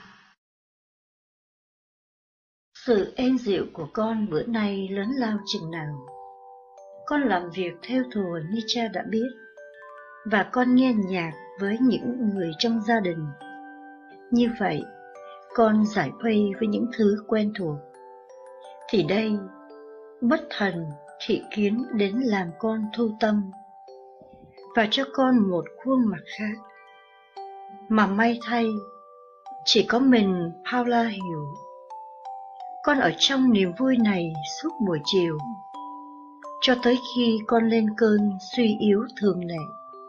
Speaker 6: Sự êm dịu của con bữa nay lớn lao chừng nào. Con làm việc theo thùa như cha đã biết, và con nghe nhạc với những người trong gia đình. Như vậy, con giải khuây với những thứ quen thuộc. Thì đây, bất thần thị kiến đến làm con thu tâm, và cho con một khuôn mặt khác. Mà may thay, chỉ có mình Paula hiểu. Con ở trong niềm vui này suốt buổi chiều, cho tới khi con lên cơn suy yếu thường lệ.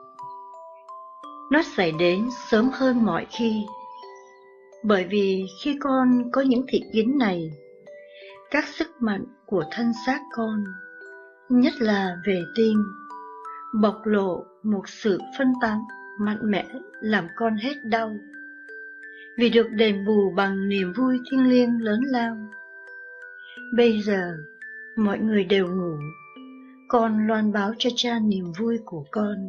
Speaker 6: Nó xảy đến sớm hơn mọi khi, bởi vì khi con có những thị kiến này, các sức mạnh của thân xác con, nhất là về tim, bộc lộ một sự phân tán mạnh mẽ làm con hết đau, vì được đền bù bằng niềm vui thiêng liêng lớn lao. Bây giờ, mọi người đều ngủ, con loan báo cho cha niềm vui của con.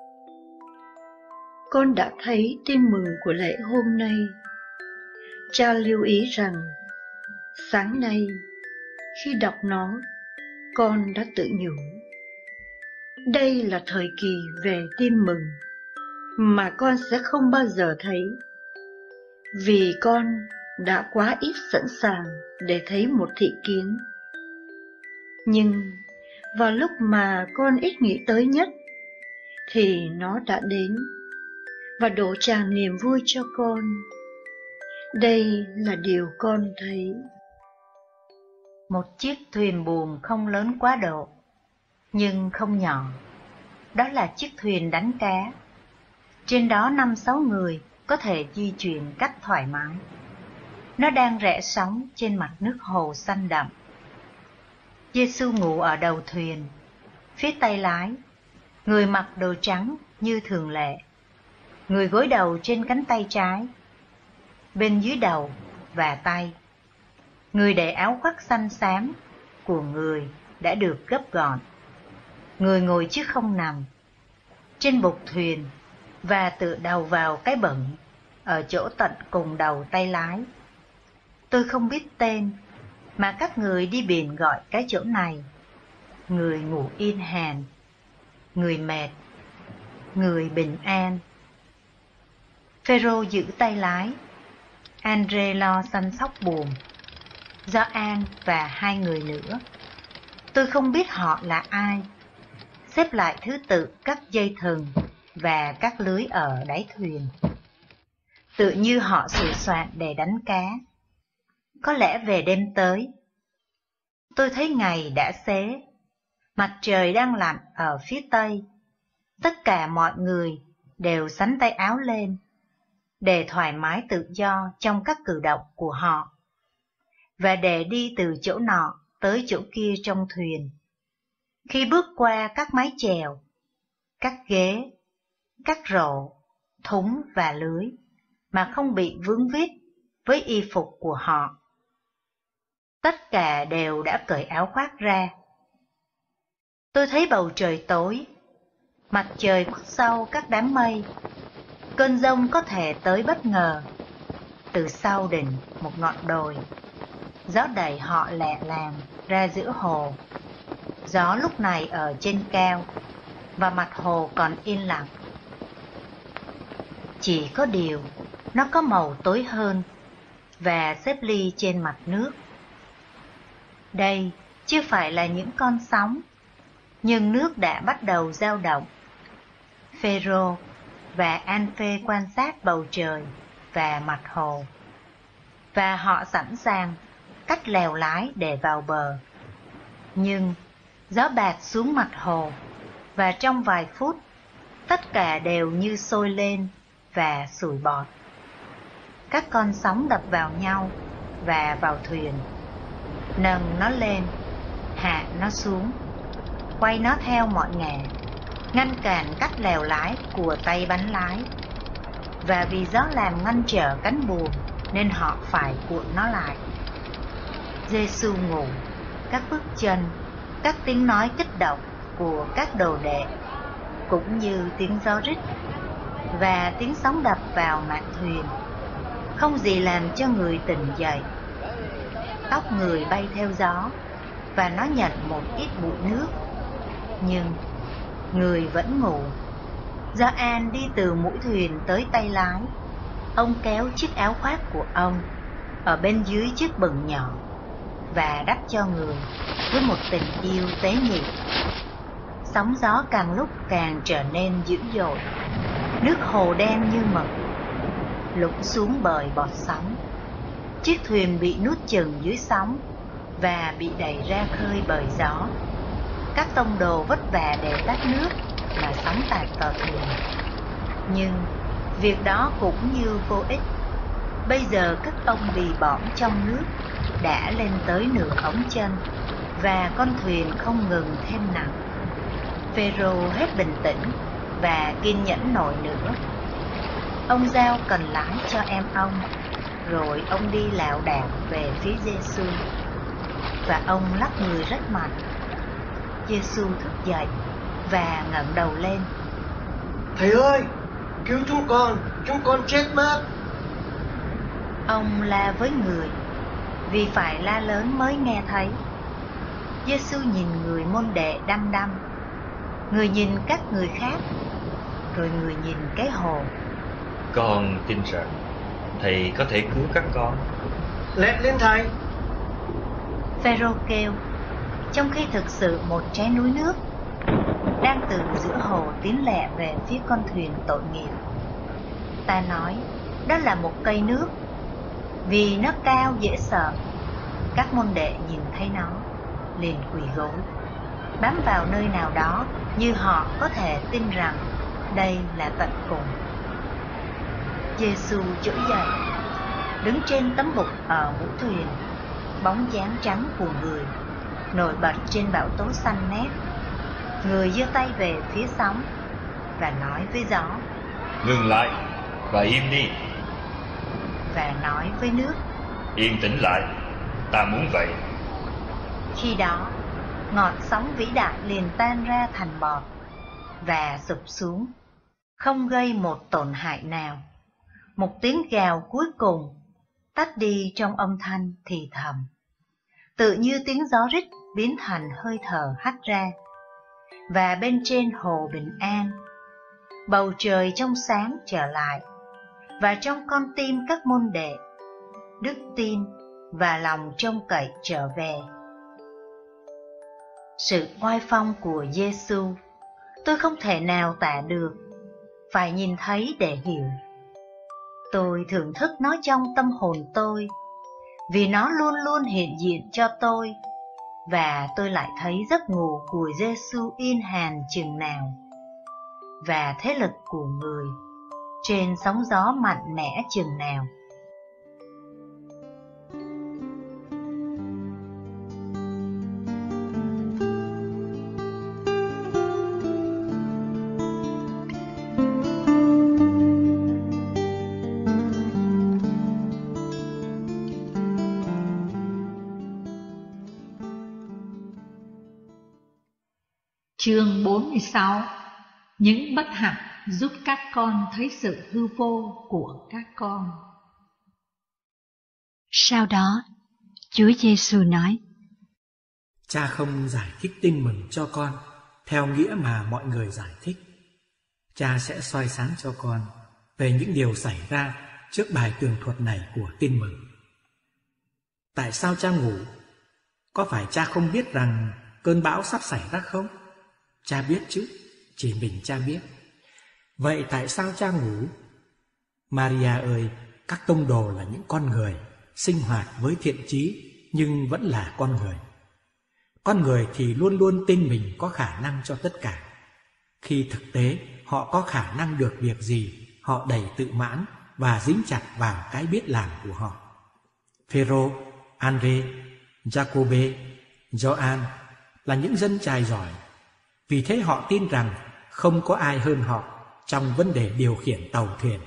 Speaker 6: Con đã thấy tin mừng của lễ hôm nay. Cha lưu ý rằng, sáng nay, khi đọc nó, con đã tự nhủ. Đây là thời kỳ về tin mừng, mà con sẽ không bao giờ thấy, vì con đã quá ít sẵn sàng để thấy một thị kiến. Nhưng vào lúc mà con ít nghĩ tới nhất, thì nó đã đến và đổ tràn niềm vui cho con. Đây là điều con thấy.
Speaker 12: Một chiếc thuyền buồm không lớn quá độ, nhưng không nhỏ. Đó là chiếc thuyền đánh cá. Trên đó năm sáu người có thể di chuyển cách thoải mái. Nó đang rẽ sóng trên mặt nước hồ xanh đậm. Giê-xu ngủ ở đầu thuyền, phía tay lái, người mặc đồ trắng như thường lệ, người gối đầu trên cánh tay trái, bên dưới đầu và tay. Người để áo khoác xanh xám của người đã được gấp gọn. Người ngồi chứ không nằm, trên bục thuyền và tựa đầu vào cái bận ở chỗ tận cùng đầu tay lái. Tôi không biết tên, mà các người đi biển gọi cái chỗ này. Người ngủ yên hàn, người mệt, người bình an. Phêrô giữ tay lái, Andre lo săn sóc buồm, Gioan và hai người nữa. Tôi không biết họ là ai. Xếp lại thứ tự các dây thừng và các lưới ở đáy thuyền, tự như họ sửa soạn để đánh cá. Có lẽ về đêm tới. Tôi thấy ngày đã xế, mặt trời đang lặn ở phía tây. Tất cả mọi người đều xắn tay áo lên để thoải mái tự do trong các cử động của họ, và để đi từ chỗ nọ tới chỗ kia trong thuyền. Khi bước qua các mái chèo, các ghế, các rổ, thúng và lưới, mà không bị vướng víu với y phục của họ. Tất cả đều đã cởi áo khoác ra. Tôi thấy bầu trời tối, mặt trời khuất sau các đám mây. Cơn giông có thể tới bất ngờ. Từ sau đỉnh một ngọn đồi, gió đẩy họ lẹ làng ra giữa hồ. Gió lúc này ở trên cao, và mặt hồ còn yên lặng. Chỉ có điều, nó có màu tối hơn, và xếp ly trên mặt nước. Đây chưa phải là những con sóng, nhưng nước đã bắt đầu dao động. Phêrô và An-phê quan sát bầu trời và mặt hồ, và họ sẵn sàng cắt lèo lái để vào bờ. Nhưng gió bạt xuống mặt hồ, và trong vài phút, tất cả đều như sôi lên và sủi bọt. Các con sóng đập vào nhau và vào thuyền, nâng nó lên, hạ nó xuống, quay nó theo mọi ngả, ngăn cản cách lèo lái của tay bánh lái. Và vì gió làm ngăn trở cánh buồm, nên họ phải cuộn nó lại. Giê-xu ngủ, các bước chân, các tiếng nói kích động của các đồ đệ, cũng như tiếng gió rít và tiếng sóng đập vào mạn thuyền, không gì làm cho người tỉnh dậy. Tóc người bay theo gió, và nó nhận một ít bụi nước, nhưng người vẫn ngủ. Gioan đi từ mũi thuyền tới tay lái. Ông kéo chiếc áo khoác của ông ở bên dưới chiếc bừng nhỏ, và đắp cho người với một tình yêu tế nhị. Sóng gió càng lúc càng trở nên dữ dội. Nước hồ đen như mực, lũng xuống bởi bọt sóng. Chiếc thuyền bị nuốt chừng dưới sóng và bị đẩy ra khơi bởi gió. Các tông đồ vất vả để tát nước mà sóng tạt vào thuyền, nhưng việc đó cũng như vô ích. Bây giờ các ông bì bõm trong nước đã lên tới nửa ống chân, và con thuyền không ngừng thêm nặng. Phêrô hết bình tĩnh và kiên nhẫn nổi nữa. Ông giao cần lái cho em ông, rồi ông đi lảo đảo về phía Giê-xu, và ông lắc người rất mạnh. Giê-xu thức dậy và ngẩng đầu lên.
Speaker 8: Thầy ơi, cứu chúng con, chúng con chết mất.
Speaker 12: Ông la với người, vì phải la lớn mới nghe thấy. Giê-xu nhìn người môn đệ đăm đăm, người nhìn các người khác, rồi người nhìn cái hồ.
Speaker 3: Con tin rằng thầy có thể cứu các con.
Speaker 8: Lẹ lên thầy.
Speaker 12: Phêrô kêu, trong khi thực sự một trái núi nước đang từ giữa hồ tiến lẹ về phía con thuyền tội nghiệp. Ta nói đó là một cây nước, vì nó cao dễ sợ. Các môn đệ nhìn thấy nó liền quỳ gối, bám vào nơi nào đó, như họ có thể tin rằng đây là tận cùng. Giê-xu trỗi dậy, đứng trên tấm bục ở mũi thuyền, bóng dáng trắng của người nổi bật trên bão tố xanh mét. Người giơ tay về phía sóng và nói với gió:
Speaker 3: ngừng lại và im đi.
Speaker 12: Và nói với nước:
Speaker 3: yên tĩnh lại, ta muốn vậy.
Speaker 12: Khi đó, ngọn sóng vĩ đại liền tan ra thành bọt và sụp xuống, không gây một tổn hại nào. Một tiếng gào cuối cùng tắt đi trong âm thanh thì thầm, tự như tiếng gió rít biến thành hơi thở hắt ra. Và bên trên hồ bình an, bầu trời trong sáng trở lại, và trong con tim các môn đệ, đức tin và lòng trông cậy trở về. Sự oai phong của Giêsu tôi không thể nào tả được, phải nhìn thấy để hiểu. Tôi thưởng thức nó trong tâm hồn tôi, vì nó luôn luôn hiện diện cho tôi, và tôi lại thấy giấc ngủ của Giêsu yên hàn chừng nào, và thế lực của người trên sóng gió mạnh mẽ chừng nào.
Speaker 4: Chương bốn mươi sáu. Những bất hạnh giúp các con thấy sự hư vô của các con.
Speaker 5: Sau đó, Chúa Giêsu nói:
Speaker 7: Cha không giải thích tin mừng cho con theo nghĩa mà mọi người giải thích. Cha sẽ soi sáng cho con về những điều xảy ra trước bài tường thuật này của tin mừng. Tại sao cha ngủ? Có phải cha không biết rằng cơn bão sắp xảy ra không? Cha biết chứ, chỉ mình cha biết. Vậy tại sao cha ngủ? Maria ơi, các tông đồ là những con người sinh hoạt với thiện chí nhưng vẫn là con người. Con người thì luôn luôn tin mình có khả năng cho tất cả. Khi thực tế họ có khả năng được việc gì, họ đầy tự mãn và dính chặt vào cái biết làm của họ. Phêrô, Andre, Giacôbê, Gioan là những dân trai giỏi. Vì thế họ tin rằng không có ai hơn họ trong vấn đề điều khiển tàu thuyền.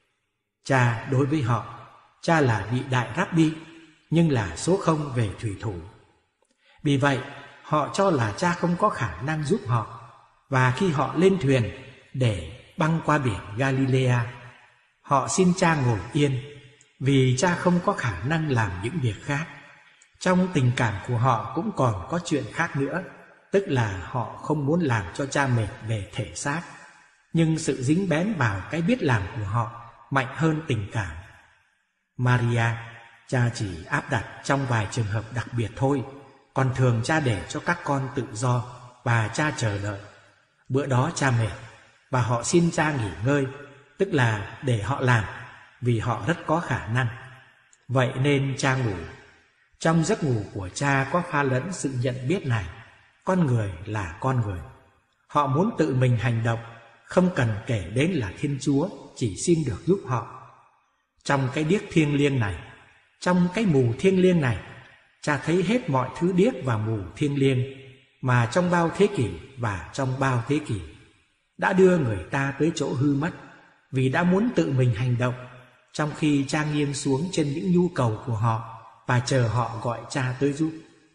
Speaker 7: Cha đối với họ, cha là vị đại Rabbi, nhưng là số không về thủy thủ. Vì vậy, họ cho là cha không có khả năng giúp họ, và khi họ lên thuyền để băng qua biển Galilea, họ xin cha ngồi yên, vì cha không có khả năng làm những việc khác. Trong tình cảm của họ cũng còn có chuyện khác nữa, tức là họ không muốn làm cho cha mệt về thể xác, nhưng sự dính bén vào cái biết làm của họ mạnh hơn tình cảm. Maria, cha chỉ áp đặt trong vài trường hợp đặc biệt thôi, còn thường cha để cho các con tự do và cha chờ đợi. Bữa đó cha mệt và họ xin cha nghỉ ngơi, tức là để họ làm, vì họ rất có khả năng. Vậy nên cha ngủ. Trong giấc ngủ của cha có pha lẫn sự nhận biết này: con người là con người. Họ muốn tự mình hành động, không cần kể đến là Thiên Chúa chỉ xin được giúp họ. Trong cái điếc thiêng liêng này, trong cái mù thiêng liêng này, cha thấy hết mọi thứ điếc và mù thiêng liêng mà trong bao thế kỷ và trong bao thế kỷ đã đưa người ta tới chỗ hư mất, vì đã muốn tự mình hành động, trong khi cha nghiêng xuống trên những nhu cầu của họ và chờ họ gọi cha tới giúp.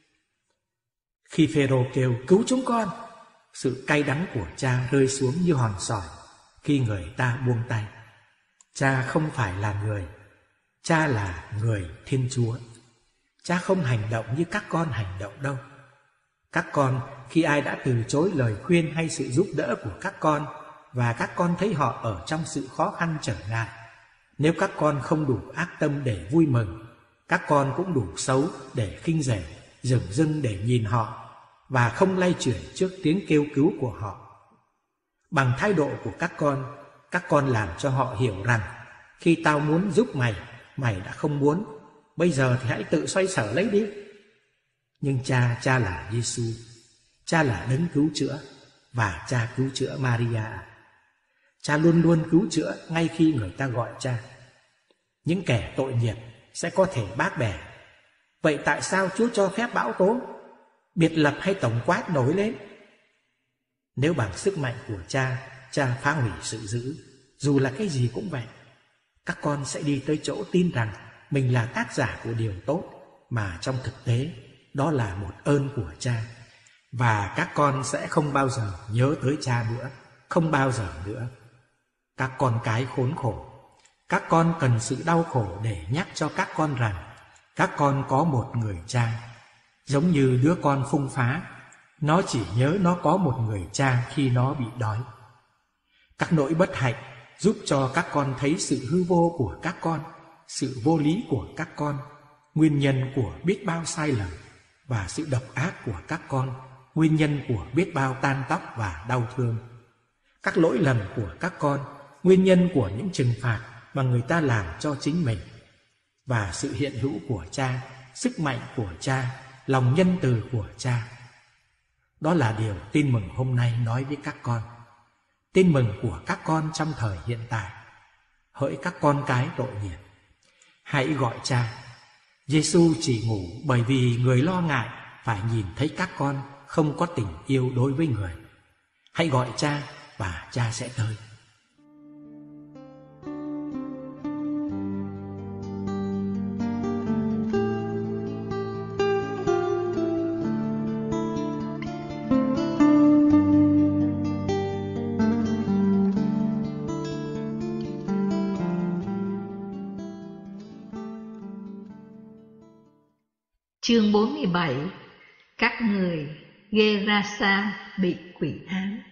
Speaker 7: Khi Phêrô kêu cứu chúng con, sự cay đắng của cha rơi xuống như hòn sỏi khi người ta buông tay. Cha không phải là người, cha là người Thiên Chúa. Cha không hành động như các con hành động đâu. Các con, khi ai đã từ chối lời khuyên hay sự giúp đỡ của các con, và các con thấy họ ở trong sự khó khăn trở ngại, nếu các con không đủ ác tâm để vui mừng, các con cũng đủ xấu để khinh rẻ, dửng dưng để nhìn họ, và không lay chuyển trước tiếng kêu cứu của họ. Bằng thái độ của các con, các con làm cho họ hiểu rằng khi tao muốn giúp mày, mày đã không muốn, bây giờ thì hãy tự xoay sở lấy đi. Nhưng cha, cha là Giêsu, cha là đấng cứu chữa, và cha cứu chữa Maria. Cha luôn luôn cứu chữa ngay khi người ta gọi cha. Những kẻ tội nghiệp sẽ có thể bác bẻ: vậy tại sao Chúa cho phép bão tố? biệt lập hay tổng quát nổi lên. Nếu bằng sức mạnh của cha, cha phá hủy sự dữ, dù là cái gì cũng vậy, các con sẽ đi tới chỗ tin rằng mình là tác giả của điều tốt, mà trong thực tế đó là một ơn của cha. Và các con sẽ không bao giờ nhớ tới cha nữa, không bao giờ nữa. Các con cái khốn khổ, các con cần sự đau khổ để nhắc cho các con rằng các con có một người cha. Giống như đứa con phung phá, nó chỉ nhớ nó có một người cha khi nó bị đói. Các nỗi bất hạnh giúp cho các con thấy sự hư vô của các con, sự vô lý của các con, nguyên nhân của biết bao sai lầm, và sự độc ác của các con, nguyên nhân của biết bao tan tóc và đau thương. Các lỗi lầm của các con, nguyên nhân của những trừng phạt mà người ta làm cho chính mình. Và sự hiện hữu của cha, sức mạnh của cha, lòng nhân từ của cha. Đó là điều tin mừng hôm nay nói với các con. Tin mừng của các con trong thời hiện tại. Hỡi các con cái tội nghiệp, hãy gọi cha. Giêsu chỉ ngủ bởi vì người lo ngại phải nhìn thấy các con không có tình yêu đối với người. Hãy gọi cha và cha sẽ tới.
Speaker 4: Chương bốn mươi bảy. Các người Gerasa bị quỷ ám.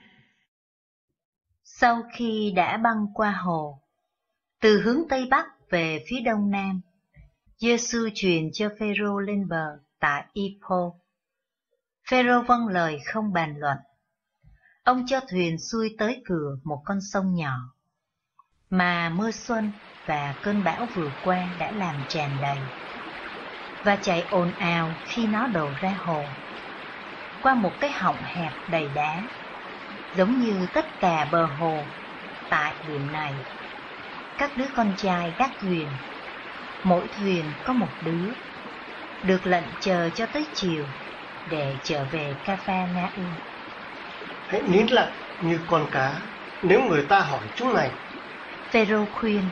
Speaker 12: Sau khi đã băng qua hồ, từ hướng Tây Bắc về phía Đông Nam, Giêsu truyền cho Phêrô lên bờ tại Ippo. Phêrô vâng lời không bàn luận. Ông cho thuyền xuôi tới cửa một con sông nhỏ, mà mưa xuân và cơn bão vừa qua đã làm tràn đầy, và chảy ồn ào khi nó đổ ra hồ, qua một cái họng hẹp đầy đá, giống như tất cả bờ hồ. Tại điểm này, các đứa con trai gác thuyền, mỗi thuyền có một đứa, được lệnh chờ cho tới chiều để trở về Ca-pha-na-um.
Speaker 8: Hãy nín lặng như con cá nếu người ta hỏi chúng này.
Speaker 12: Phêrô khuyên.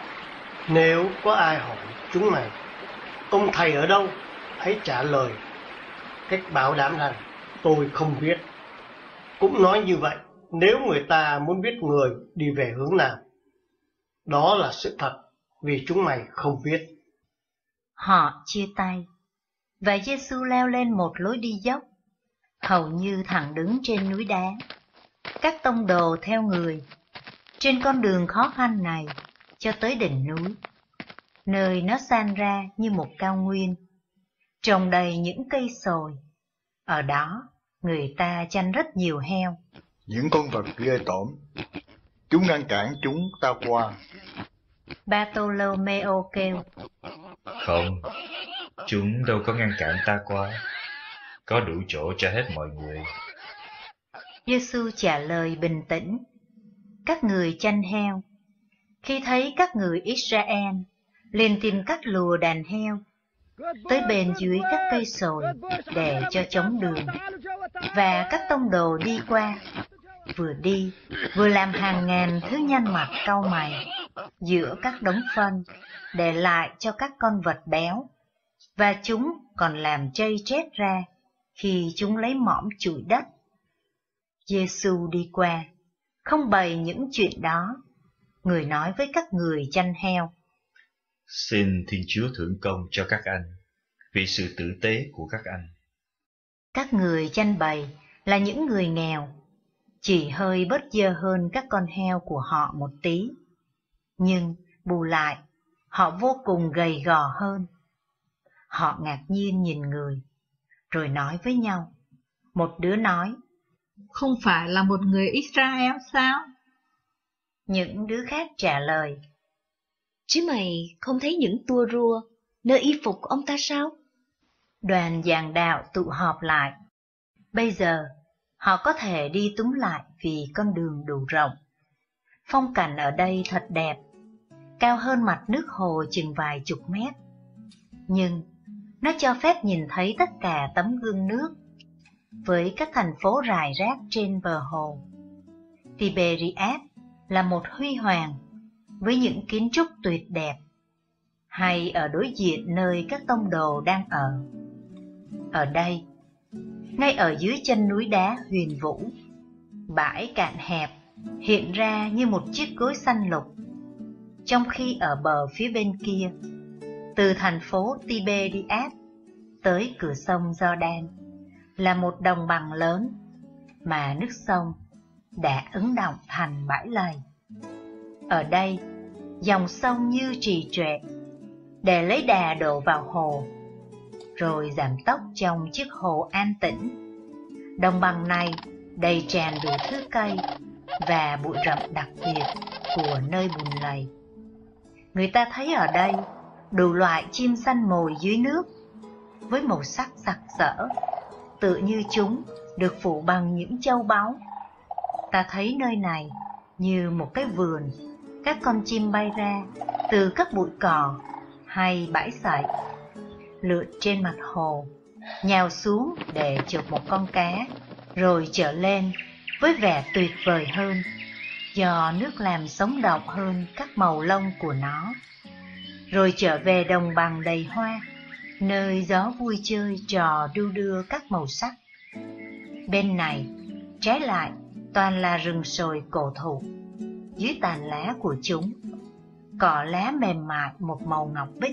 Speaker 8: Nếu có ai hỏi chúng này, ông thầy ở đâu? Hãy trả lời cách bảo đảm rằng tôi không biết. Cũng nói như vậy, nếu người ta muốn biết người đi về hướng nào, đó là sự thật, vì chúng mày không biết.
Speaker 12: Họ chia tay, và Giêsu leo lên một lối đi dốc, hầu như thẳng đứng trên núi đá. Các tông đồ theo người trên con đường khó khăn này cho tới đỉnh núi, nơi nó san ra như một cao nguyên, trồng đầy những cây sồi. Ở đó, người ta chăn rất nhiều heo.
Speaker 9: Những con vật ghê tởm, chúng ngăn cản chúng ta qua.
Speaker 12: Bartolomeo kêu.
Speaker 3: Không, chúng đâu có ngăn cản ta qua, có đủ chỗ cho hết mọi người.
Speaker 12: Giêsu trả lời bình tĩnh. Các người chăn heo, khi thấy các người Israel, liền tìm cách lùa đàn heo tới bên dưới các cây sồi để cho chống đường. Và các tông đồ đi qua, vừa đi vừa làm hàng ngàn thứ nhăn mặt cau mày giữa các đống phân để lại cho các con vật béo, và chúng còn làm chây trét ra khi chúng lấy mỏm chùi đất. Giêsu đi qua, không bày những chuyện đó. Người nói với các người chăn heo.
Speaker 3: Xin Thiên Chúa thưởng công cho các anh vì sự tử tế của các anh.
Speaker 12: Các người chăn bày là những người nghèo, chỉ hơi bớt dơ hơn các con heo của họ một tí, nhưng bù lại họ vô cùng gầy gò hơn. Họ ngạc nhiên nhìn người, rồi nói với nhau. Một đứa nói,
Speaker 4: không phải là một người Israel sao?
Speaker 12: Những đứa khác trả lời,
Speaker 1: chứ mày không thấy những tua rua nơi y phục của ông ta sao?
Speaker 12: Đoàn giảng đạo tụ họp lại. Bây giờ họ có thể đi túm lại vì con đường đủ rộng. Phong cảnh ở đây thật đẹp, cao hơn mặt nước hồ chừng vài chục mét. Nhưng nó cho phép nhìn thấy tất cả tấm gương nước với các thành phố rải rác trên bờ hồ. Tiberias là một huy hoàng với những kiến trúc tuyệt đẹp, hay ở đối diện nơi các tông đồ đang ở. Ở đây, ngay ở dưới chân núi đá huyền vũ, bãi cạn hẹp hiện ra như một chiếc gối xanh lục, trong khi ở bờ phía bên kia, từ thành phố Tiberias tới cửa sông Jordan, là một đồng bằng lớn mà nước sông đã ứ đọng thành bãi lầy. Ở đây, dòng sông như trì trệ để lấy đà đổ vào hồ, rồi giảm tốc trong chiếc hồ an tĩnh. Đồng bằng này đầy tràn đủ thứ cây và bụi rậm đặc biệt của nơi bùn lầy. Người ta thấy ở đây đủ loại chim săn mồi dưới nước với màu sắc sặc sỡ, tự như chúng được phủ bằng những châu báu. Ta thấy nơi này như một cái vườn, các con chim bay ra từ các bụi cỏ hay bãi sậy, lượn trên mặt hồ, nhào xuống để chụp một con cá, rồi trở lên với vẻ tuyệt vời hơn, do nước làm sống động hơn các màu lông của nó, rồi trở về đồng bằng đầy hoa, nơi gió vui chơi trò đu đưa các màu sắc. Bên này, trái lại, toàn là rừng sồi cổ thụ. Dưới tàn lá của chúng, cỏ lá mềm mại một màu ngọc bích.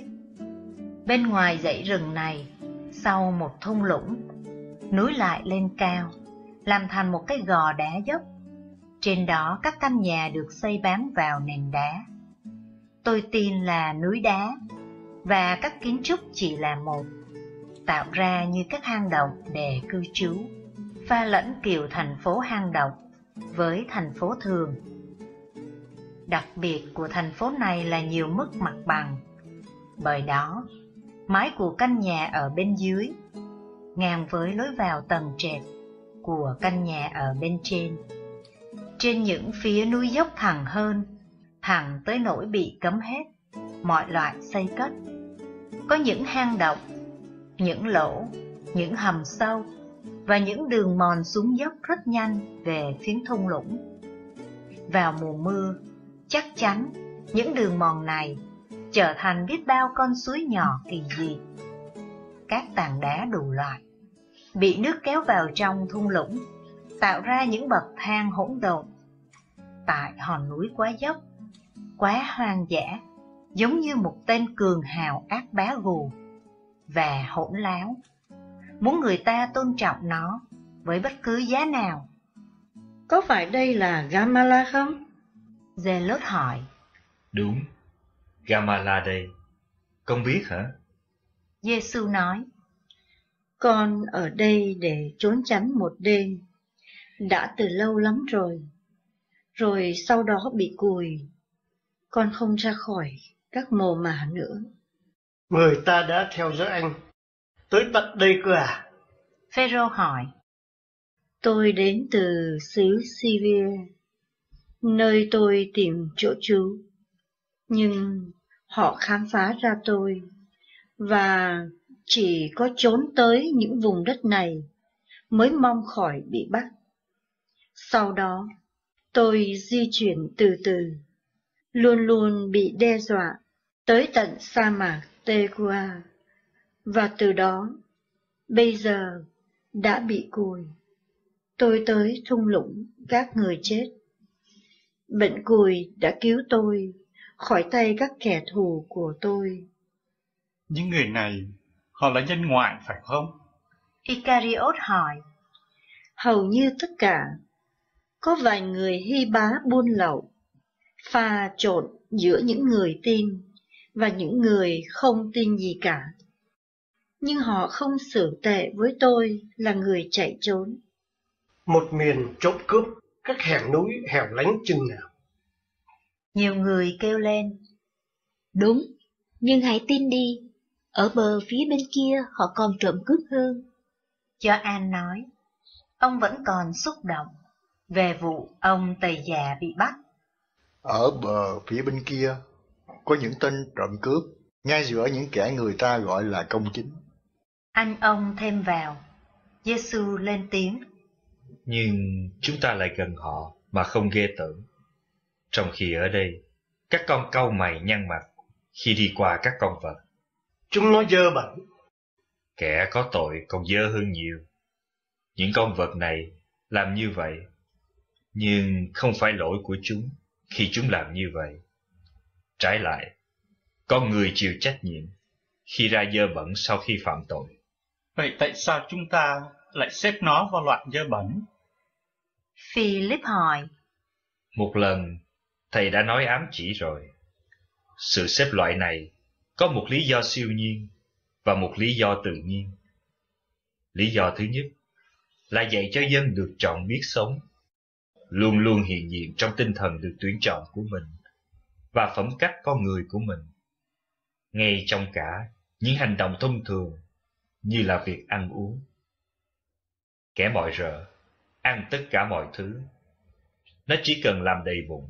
Speaker 12: Bên ngoài dãy rừng này, sau một thung lũng, núi lại lên cao, làm thành một cái gò đá dốc. Trên đó các căn nhà được xây bám vào nền đá. Tôi tin là núi đá, và các kiến trúc chỉ là một, tạo ra như các hang động để cư trú, pha lẫn kiểu thành phố hang động với thành phố thường. Đặc biệt của thành phố này là nhiều mức mặt bằng, bởi đó mái của căn nhà ở bên dưới ngang với lối vào tầng trệt của căn nhà ở bên trên. Trên những phía núi dốc thẳng hơn, thẳng tới nỗi bị cấm hết mọi loại xây cất. Có những hang động, những lỗ, những hầm sâu và những đường mòn xuống dốc rất nhanh về phía thung lũng. Vào mùa mưa, chắc chắn những đường mòn này trở thành biết bao con suối nhỏ kỳ dị. Các tảng đá đủ loại bị nước kéo vào trong thung lũng, tạo ra những bậc thang hỗn độn. Tại hòn núi quá dốc, quá hoang dã, giống như một tên cường hào ác bá gù và hỗn láo, muốn người ta tôn trọng nó với bất cứ giá nào.
Speaker 6: Có phải đây là Gamala không?
Speaker 12: Zealot hỏi.
Speaker 3: Đúng, Gamala đây. Con biết hả?
Speaker 12: Giê-xu nói.
Speaker 6: Con ở đây để trốn tránh một đêm, đã từ lâu lắm rồi. Rồi sau đó bị cùi, con không ra khỏi các mồ mả nữa.
Speaker 8: Người ta đã theo dõi anh tới tận đây cơ à?
Speaker 12: Phêrô hỏi.
Speaker 6: Tôi đến từ xứ Syria, nơi tôi tìm chỗ trú. Nhưng họ khám phá ra tôi, và chỉ có trốn tới những vùng đất này mới mong khỏi bị bắt. Sau đó, tôi di chuyển từ từ, luôn luôn bị đe dọa tới tận sa mạc Tekoa, và từ đó, bây giờ đã bị cùi. Tôi tới thung lũng các người chết. Bệnh cùi đã cứu tôi khỏi tay các kẻ thù của tôi.
Speaker 2: Những người này, họ là nhân ngoại phải không?
Speaker 12: Icariot hỏi.
Speaker 6: Hầu như tất cả. Có vài người hy bá buôn lậu, pha trộn giữa những người tin và những người không tin gì cả. Nhưng họ không xử tệ với tôi là người chạy trốn.
Speaker 8: Một miền trộm cướp, các hẻm núi hẻo lánh chừng nào.
Speaker 12: Nhiều người kêu lên.
Speaker 1: Đúng, nhưng hãy tin đi, ở bờ phía bên kia họ còn trộm cướp hơn.
Speaker 12: Gioan nói. Ông vẫn còn xúc động về vụ ông tầy già bị bắt.
Speaker 9: Ở bờ phía bên kia có những tên trộm cướp, ngay giữa những kẻ người ta gọi là công chính.
Speaker 12: Anh ông thêm vào. Giê-xu lên tiếng.
Speaker 3: Nhưng chúng ta lại gần họ mà không ghê tởm. Trong khi ở đây, các con cau mày nhăn mặt khi đi qua các con vật.
Speaker 8: Chúng nó dơ bẩn.
Speaker 3: Kẻ có tội còn dơ hơn nhiều. Những con vật này làm như vậy, nhưng không phải lỗi của chúng khi chúng làm như vậy. Trái lại, con người chịu trách nhiệm khi ra dơ bẩn sau khi phạm tội.
Speaker 2: Vậy tại sao chúng ta lại xếp nó vào loại dơ bẩn?
Speaker 12: Philip hỏi.
Speaker 3: Một lần, thầy đã nói ám chỉ rồi. Sự xếp loại này có một lý do siêu nhiên và một lý do tự nhiên. Lý do thứ nhất là dạy cho dân được chọn biết sống, luôn luôn hiện diện trong tinh thần được tuyển chọn của mình và phẩm cách con người của mình, ngay trong cả những hành động thông thường như là việc ăn uống. Kẻ mọi rợ ăn tất cả mọi thứ, nó chỉ cần làm đầy bụng.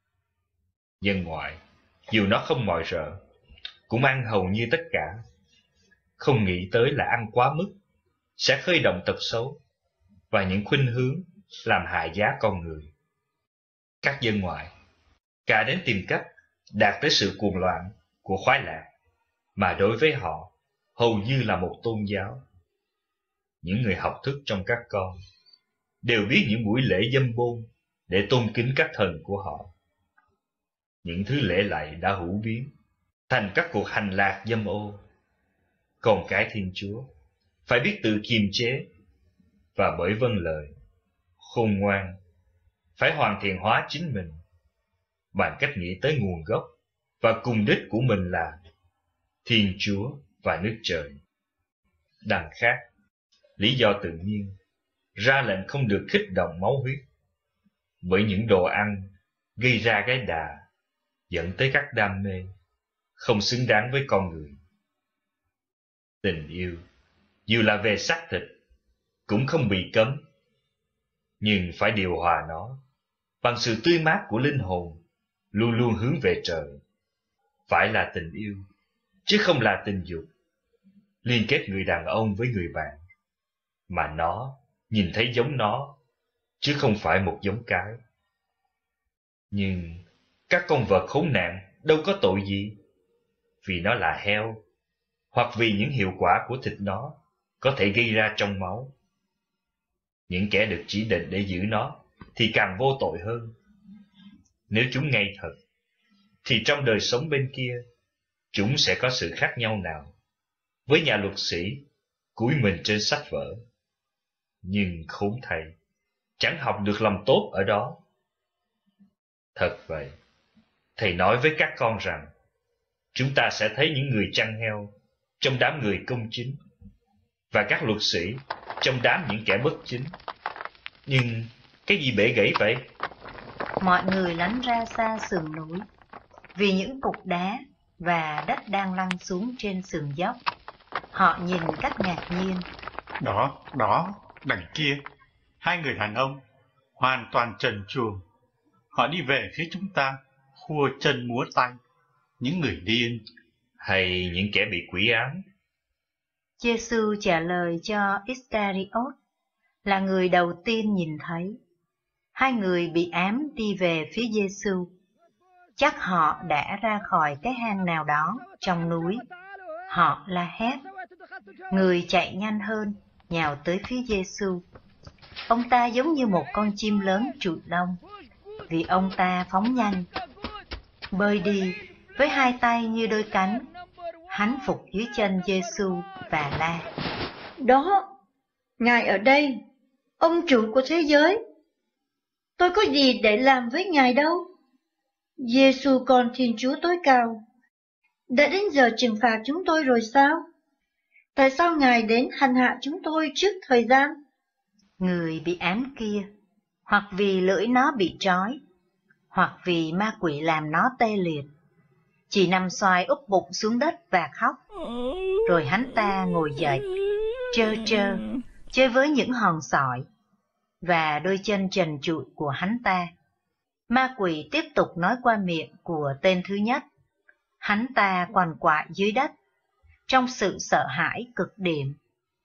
Speaker 3: Dân ngoại, dù nó không mọi rợ, cũng ăn hầu như tất cả, không nghĩ tới là ăn quá mức sẽ khơi động tật xấu và những khuynh hướng làm hại giá con người. Các dân ngoại cả đến tìm cách đạt tới sự cuồng loạn của khoái lạc, mà đối với họ hầu như là một tôn giáo. Những người học thức trong các con đều biết những buổi lễ dâm bôn để tôn kính các thần của họ. Những thứ lễ lạy đã hữu biến thành các cuộc hành lạc dâm ô. Còn cái Thiên Chúa phải biết tự kiềm chế, và bởi vâng lời, khôn ngoan, phải hoàn thiện hóa chính mình bằng cách nghĩ tới nguồn gốc và cùng đích của mình là Thiên Chúa và nước trời. Đằng khác, lý do tự nhiên ra lệnh không được khích động máu huyết bởi những đồ ăn gây ra cái đà, dẫn tới các đam mê không xứng đáng với con người. Tình yêu, dù là về xác thịt, cũng không bị cấm, nhưng phải điều hòa nó bằng sự tươi mát của linh hồn, luôn luôn hướng về trời. Phải là tình yêu, chứ không là tình dục, liên kết người đàn ông với người bạn, mà nó nhìn thấy giống nó, chứ không phải một giống cái. Nhưng các con vật khốn nạn đâu có tội gì, vì nó là heo, hoặc vì những hiệu quả của thịt nó có thể gây ra trong máu. Những kẻ được chỉ định để giữ nó thì càng vô tội hơn. Nếu chúng ngây thật, thì trong đời sống bên kia, chúng sẽ có sự khác nhau nào với nhà luật sĩ cúi mình trên sách vở? Nhưng khốn thay, chẳng học được lòng tốt ở đó. Thật vậy, thầy nói với các con rằng, chúng ta sẽ thấy những người chăn heo trong đám người công chính, và các luật sĩ trong đám những kẻ bất chính. Nhưng cái gì bể gãy vậy?
Speaker 12: Mọi người lánh ra xa sườn núi, vì những cục đá và đất đang lăn xuống trên sườn dốc. Họ nhìn cách ngạc nhiên.
Speaker 2: Đó, đó, đằng kia, hai người đàn ông, hoàn toàn trần truồng. Họ đi về phía chúng ta, khua chân múa tay. Những người điên,
Speaker 3: hay những kẻ bị quỷ ám?
Speaker 12: Giê-xu trả lời cho Iscariot, là người đầu tiên nhìn thấy. Hai người bị ám đi về phía Giê-xu. Chắc họ đã ra khỏi cái hang nào đó trong núi. Họ la hét. Người chạy nhanh hơn, nhào tới phía Giê-xu. Ông ta giống như một con chim lớn trụi lông, vì ông ta phóng nhanh, bơi đi với hai tay như đôi cánh. Hắn phục dưới chân Giê-xu và la:
Speaker 6: Đó, Ngài ở đây, ông chủ của thế giới. Tôi có gì để làm với Ngài đâu. Giê-xu con Thiên Chúa tối cao, đã đến giờ trừng phạt chúng tôi rồi sao? Tại sao Ngài đến hành hạ chúng tôi trước thời gian?
Speaker 12: Người bị ám kia, hoặc vì lưỡi nó bị trói, hoặc vì ma quỷ làm nó tê liệt, chỉ nằm xoài úp bụng xuống đất và khóc. Rồi hắn ta ngồi dậy, trơ trơ, chơi với những hòn sỏi và đôi chân trần trụi của hắn ta. Ma quỷ tiếp tục nói qua miệng của tên thứ nhất. Hắn ta quằn quại dưới đất, trong sự sợ hãi cực điểm.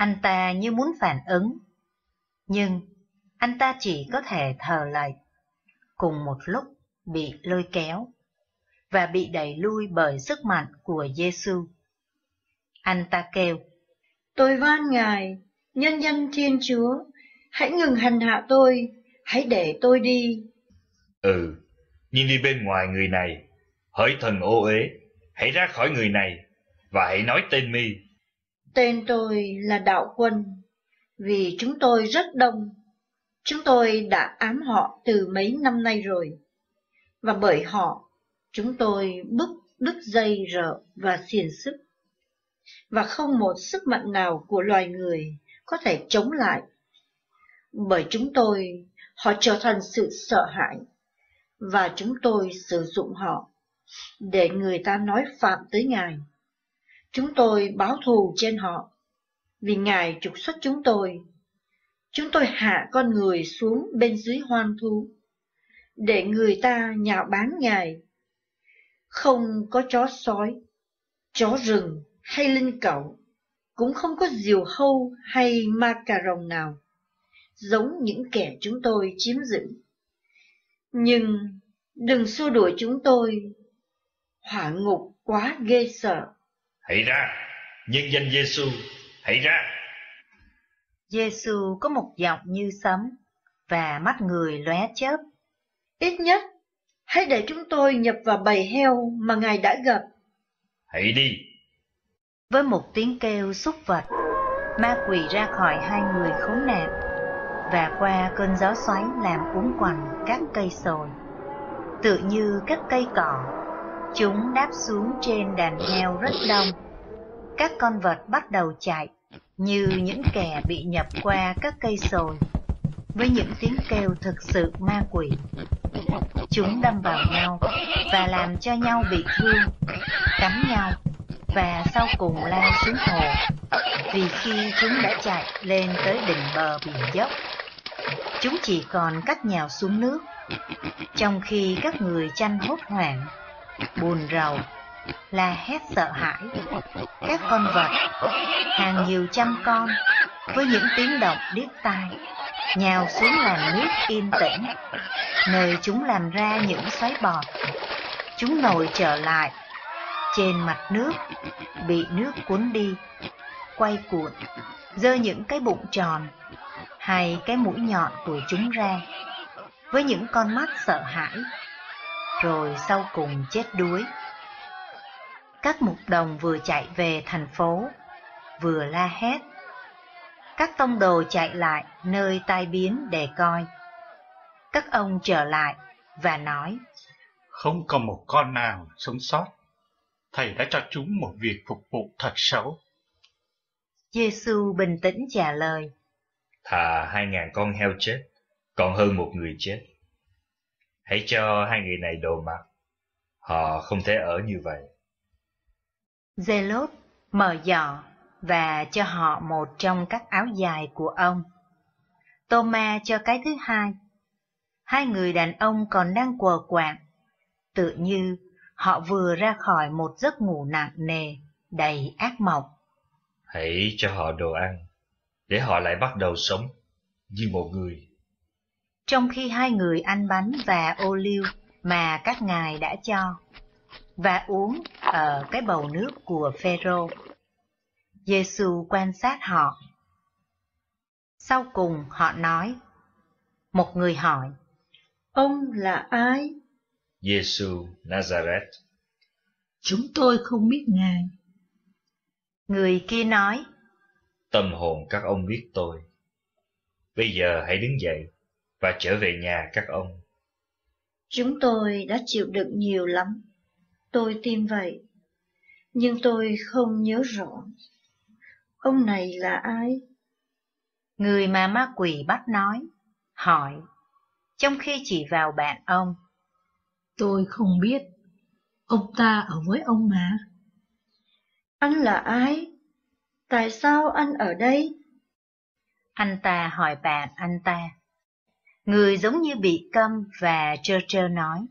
Speaker 12: Anh ta như muốn phản ứng, nhưng anh ta chỉ có thể thờ lạy, cùng một lúc bị lôi kéo và bị đẩy lui bởi sức mạnh của Giêsu. Anh ta kêu:
Speaker 6: Tôi van Ngài, nhân danh Thiên Chúa, hãy ngừng hành hạ tôi, hãy để tôi đi.
Speaker 3: Ừ, nhưng đi bên ngoài người này, hỡi thần ô uế, hãy ra khỏi người này, và hãy nói tên mi.
Speaker 6: Tên tôi là Đạo Quân, vì chúng tôi rất đông. Chúng tôi đã ám họ từ mấy năm nay rồi, và bởi họ, chúng tôi bứt đứt dây rợ và xiềng xích, và không một sức mạnh nào của loài người có thể chống lại. Bởi chúng tôi, họ trở thành sự sợ hãi, và chúng tôi sử dụng họ để người ta nói phạm tới Ngài. Chúng tôi báo thù trên họ, vì Ngài trục xuất chúng tôi. Chúng tôi hạ con người xuống bên dưới hoang thú, để người ta nhạo báng Ngài. Không có chó sói, chó rừng hay linh cẩu, cũng không có diều hâu hay ma cà rồng nào, giống những kẻ chúng tôi chiếm giữ. Nhưng đừng xua đuổi chúng tôi, hỏa ngục quá ghê sợ.
Speaker 3: Hãy ra, nhân danh Giêsu, hãy ra.
Speaker 12: Giêsu có một giọng như sấm và mắt người lóe chớp.
Speaker 6: Ít nhất, hãy để chúng tôi nhập vào bầy heo mà Ngài đã gặp.
Speaker 3: Hãy đi.
Speaker 12: Với một tiếng kêu súc vật, ma quỷ ra khỏi hai người khốn nạn và qua cơn gió xoáy làm uốn quằn các cây sồi. Tựa như các cây cỏ, chúng đáp xuống trên đàn heo rất đông. Các con vật bắt đầu chạy như những kẻ bị nhập qua các cây sồi, với những tiếng kêu thực sự ma quỷ. Chúng đâm vào nhau và làm cho nhau bị thương, cắn nhau và sau cùng lao xuống hồ, vì khi chúng đã chạy lên tới đỉnh bờ biển dốc, chúng chỉ còn cách nhào xuống nước, trong khi các người chăn hốt hoảng, buồn rầu, la hét sợ hãi. Các con vật, hàng nhiều trăm con, với những tiếng động điếc tai, nhào xuống làn nước yên tĩnh, nơi chúng làm ra những xoáy bọt. Chúng nổi trở lại trên mặt nước, bị nước cuốn đi, quay cuộn, giơ những cái bụng tròn hay cái mũi nhọn của chúng ra, với những con mắt sợ hãi, rồi sau cùng chết đuối. Các mục đồng vừa chạy về thành phố, vừa la hét. Các tông đồ chạy lại nơi tai biến để coi. Các ông trở lại và nói:
Speaker 2: Không còn một con nào sống sót. Thầy đã cho chúng một việc phục vụ thật xấu.
Speaker 12: Giêsu bình tĩnh trả lời:
Speaker 3: Thà hai ngàn con heo chết, còn hơn một người chết. Hãy cho hai người này đồ mặc. Họ không thể ở như vậy.
Speaker 12: Giê-lốt mở giỏ và cho họ một trong các áo dài của ông. Tô-ma cho cái thứ hai. Hai người đàn ông còn đang quờ quạng, tự như họ vừa ra khỏi một giấc ngủ nặng nề, đầy ác mộng.
Speaker 3: Hãy cho họ đồ ăn, để họ lại bắt đầu sống như một người.
Speaker 12: Trong khi hai người ăn bánh và ô liu mà các ngài đã cho, và uống ở cái bầu nước của Phêrô, Giêsu quan sát họ. Sau cùng họ nói, một người hỏi:
Speaker 6: Ông là ai?
Speaker 3: Giêsu Nazareth.
Speaker 4: Chúng tôi không biết Ngài.
Speaker 12: Người kia nói:
Speaker 3: Tâm hồn các ông biết tôi. Bây giờ hãy đứng dậy và trở về nhà các ông.
Speaker 6: Chúng tôi đã chịu đựng nhiều lắm, tôi tin vậy, nhưng tôi không nhớ rõ. Ông này là ai?
Speaker 12: Người mà ma quỷ bắt nói, hỏi, trong khi chỉ vào bạn ông.
Speaker 4: Tôi không biết, ông ta ở với ông mà.
Speaker 6: Anh là ai? Tại sao anh ở đây?
Speaker 12: Anh ta hỏi bạn anh ta. Người giống như bị câm và trơ trơ nói: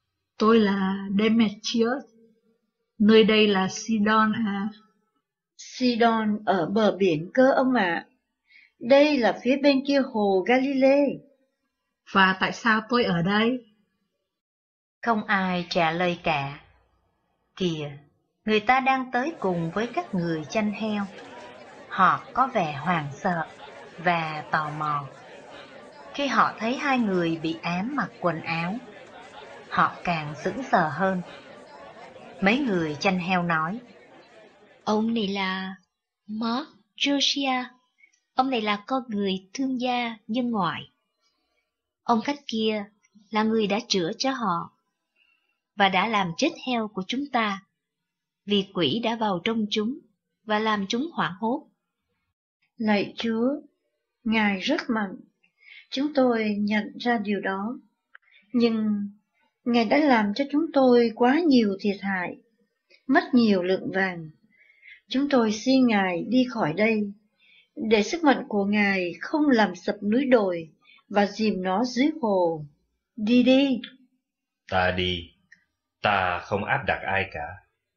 Speaker 4: Tôi là Demetrius, nơi đây là Sidon à?
Speaker 6: Sidon ở bờ biển cơ ông ạ. Đây là phía bên kia hồ Galilee.
Speaker 4: Và tại sao tôi ở đây?
Speaker 12: Không ai trả lời cả. Kìa, người ta đang tới cùng với các người chăn heo. Họ có vẻ hoảng sợ và tò mò. Khi họ thấy hai người bị ám mặc quần áo, họ càng sững sờ hơn. Mấy người chăn heo nói:
Speaker 1: Ông này là Mark Josiah. Ông này là con người thương gia dân ngoại. Ông khách kia là người đã chữa cho họ và đã làm chết heo của chúng ta, vì quỷ đã vào trong chúng và làm chúng hoảng hốt.
Speaker 6: Lạy Chúa, Ngài rất mạnh, chúng tôi nhận ra điều đó. Nhưng Ngài đã làm cho chúng tôi quá nhiều thiệt hại, mất nhiều lượng vàng. Chúng tôi xin Ngài đi khỏi đây, để sức mạnh của Ngài không làm sập núi đồi và dìm nó dưới hồ. Đi đi.
Speaker 3: Ta đi, ta không áp đặt ai cả.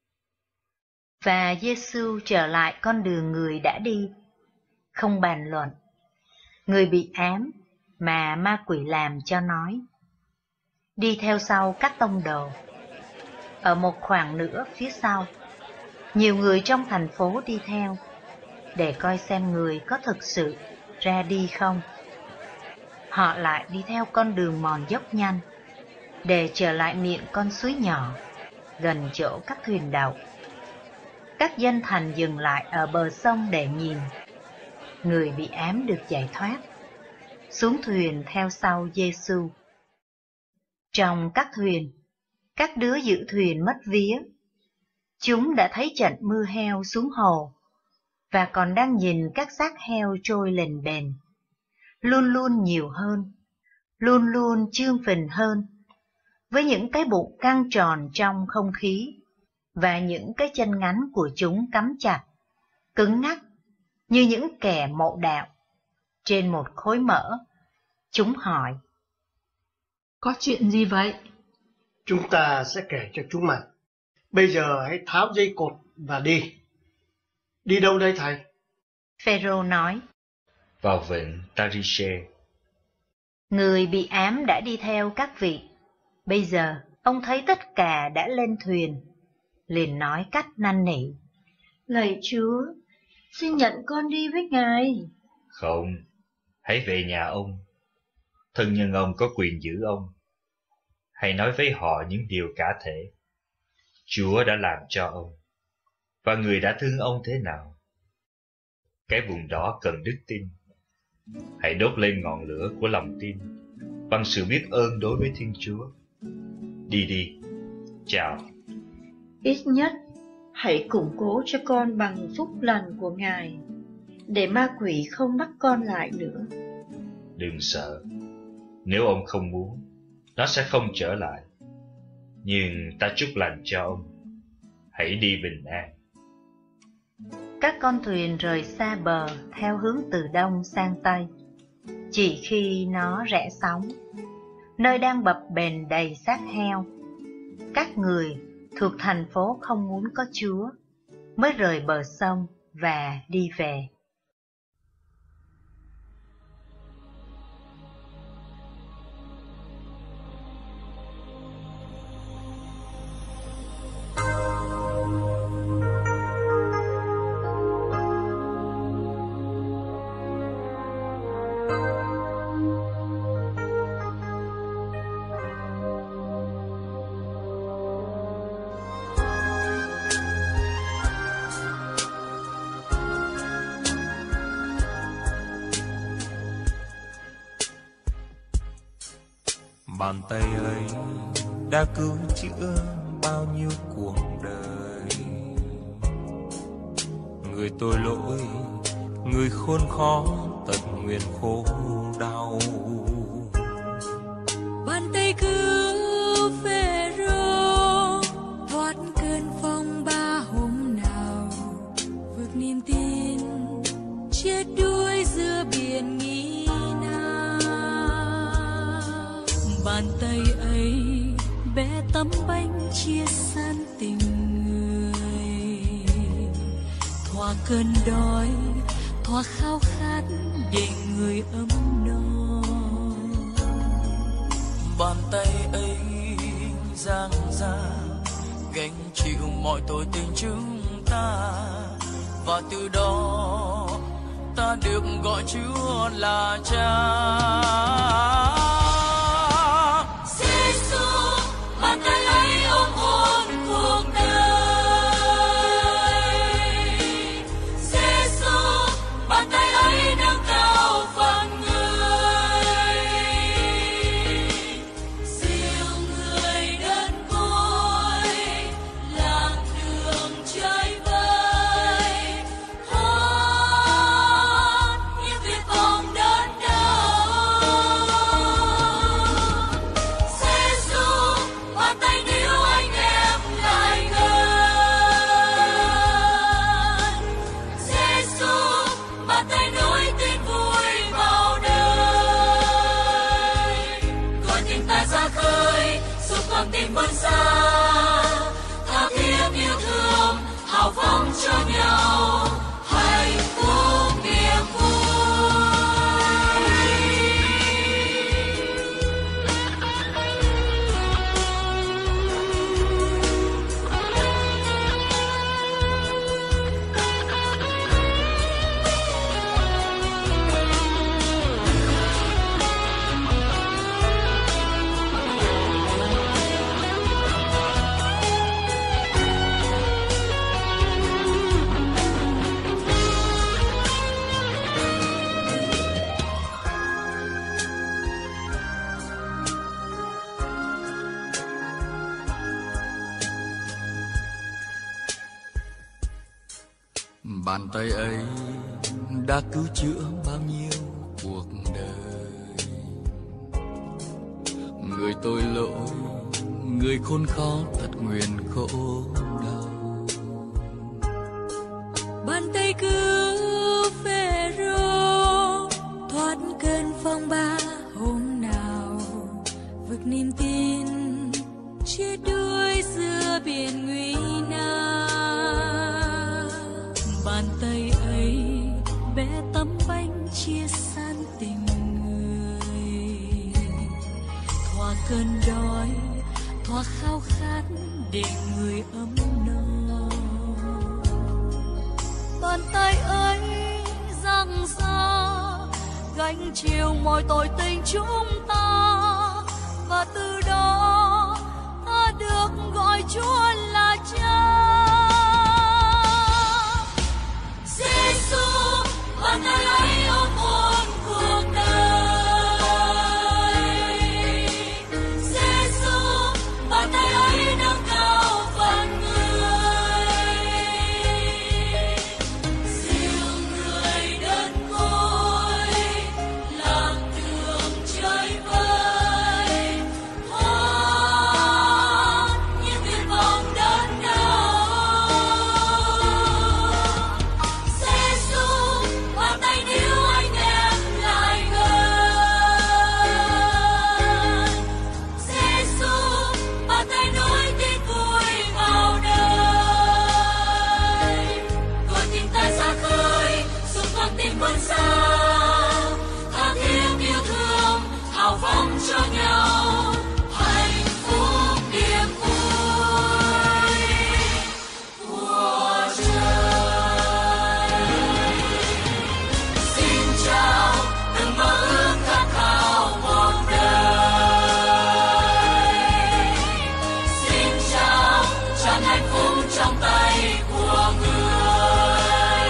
Speaker 12: Và Giêsu trở lại con đường người đã đi, không bàn luận. Người bị ám mà ma quỷ làm cho nói, đi theo sau các tông đồ. Ở một khoảng nữa phía sau, nhiều người trong thành phố đi theo, để coi xem người có thực sự ra đi không. Họ lại đi theo con đường mòn dốc nhanh, để trở lại miệng con suối nhỏ, gần chỗ các thuyền đậu. Các dân thành dừng lại ở bờ sông để nhìn. Người bị ám được giải thoát, xuống thuyền theo sau Giêsu. Trong các thuyền, các đứa giữ thuyền mất vía. Chúng đã thấy trận mưa heo xuống hồ, và còn đang nhìn các xác heo trôi lềnh bềnh, luôn luôn nhiều hơn, luôn luôn trương phình hơn, với những cái bụng căng tròn trong không khí, và những cái chân ngắn của chúng cắm chặt, cứng ngắc, như những kẻ mộ đạo. Trên một khối mỡ, chúng hỏi:
Speaker 4: Có chuyện gì vậy?
Speaker 8: Chúng ta sẽ kể cho chúng mày. Bây giờ hãy tháo dây cột và đi. Đi đâu đây thầy?
Speaker 12: Phêrô nói:
Speaker 3: Vào vịnh Tarishe.
Speaker 12: Người bị ám đã đi theo các vị. Bây giờ ông thấy tất cả đã lên thuyền, liền nói cách năn nỉ:
Speaker 6: Lạy Chúa, xin nhận con đi với Ngài.
Speaker 3: Không, hãy về nhà ông. Thân nhân ông có quyền giữ ông. Hãy nói với họ những điều cả thể Chúa đã làm cho ông, và người đã thương ông thế nào. Cái vùng đó cần đức tin. Hãy đốt lên ngọn lửa của lòng tin bằng sự biết ơn đối với Thiên Chúa. Đi đi, chào.
Speaker 6: Ít nhất, hãy củng cố cho con bằng phúc lành của Ngài, để ma quỷ không bắt con lại nữa.
Speaker 3: Đừng sợ, nếu ông không muốn, nó sẽ không trở lại. Nhưng ta chúc lành cho ông. Hãy đi bình an.
Speaker 12: Các con thuyền rời xa bờ theo hướng từ đông sang tây. Chỉ khi nó rẽ sóng, nơi đang bập bềnh đầy xác heo, các người thuộc thành phố không muốn có Chúa mới rời bờ sông và đi về.
Speaker 13: Bàn tay ấy đã cứu chữa bao nhiêu cuộc đời. Người tôi lỗi, người khốn khó, tận nguyện khổ đau.
Speaker 10: Bàn tay cứu Phêrô thoát cơn phong ba hôm nào, vượt niềm tin chết đuối giữa biển nghi nan. Bàn tay ấy bẻ tấm bánh chia san tình người, thỏa thỏa cơn đói, thỏa khao khát để người ấm no.
Speaker 13: Bàn tay ấy dang ra gánh chịu mọi tội tình chúng ta, và từ đó ta được gọi Chúa là Cha.
Speaker 10: Giêsu, bàn tay ấy ôm hồn cuộc đời. Giêsu, bàn tay ấy nâng cao phận người. Dìu người đơn côi lạc đường chơi vơi, hát những tuyệt vọng đớn đau. Giêsu, bàn tay níu anh em lại gần. Giêsu, bàn tay nối tin vui vào đời. Gọi tình ta ra khơi, giúp con tim vươn xa, tha thiết yêu thương, hào phóng cho nhau, hạnh phúc niềm vui.
Speaker 13: Bàn tay ấy đã cứu chữa bao nhiêu cuộc đời. Người tội lỗi, người khốn khó thật nguyện khổ đau.
Speaker 10: Bàn tay cứu Phêrô thoát cơn phong ba hôm nào, vực niềm tin chia đuối giữa biển nguy nan. Bàn tay ấy bé tấm bánh chia san tình người, thỏa cơn đói, thỏa khao khát để người ấm no. Bàn tay ấy dang ra gánh chịu mọi tội tình chúng ta, và từ đó ta được gọi Chúa là Cha. Giêsu, bàn tay ấy ôm hồn cuộc đời. Giêsu, bàn tay ấy nâng cao phận người. Dìu người đơn côi lạc đường chơi vơi, hát những tuyệt vọng đớn đau. Giêsu, bàn tay níu anh em lại gần. Giêsu, bàn tay nối tin vui vào đời. Gọi tình ta ra khơi, giúp con tim vươn xa, tha thiết yêu thương, hào phóng cho nhau, hạnh phúc niềm vui của trời. Xin chào từng mơ ước khát khao một đời. Xin chào tràn hạnh phúc trong tay của người.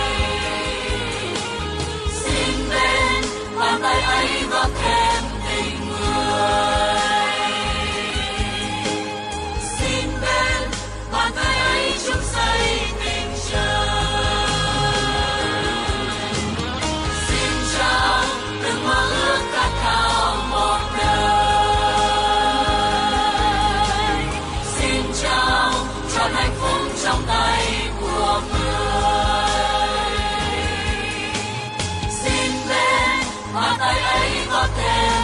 Speaker 10: Xin bên bàn tay ấy góp thêm tình người. Xin bên bàn tay ấy chung xây tình trời. Xin chào từng mơ ước khát khao một đời. Xin chào trọn hạnh phúc trong tay của người. Xin bên bàn tay ấy có thêm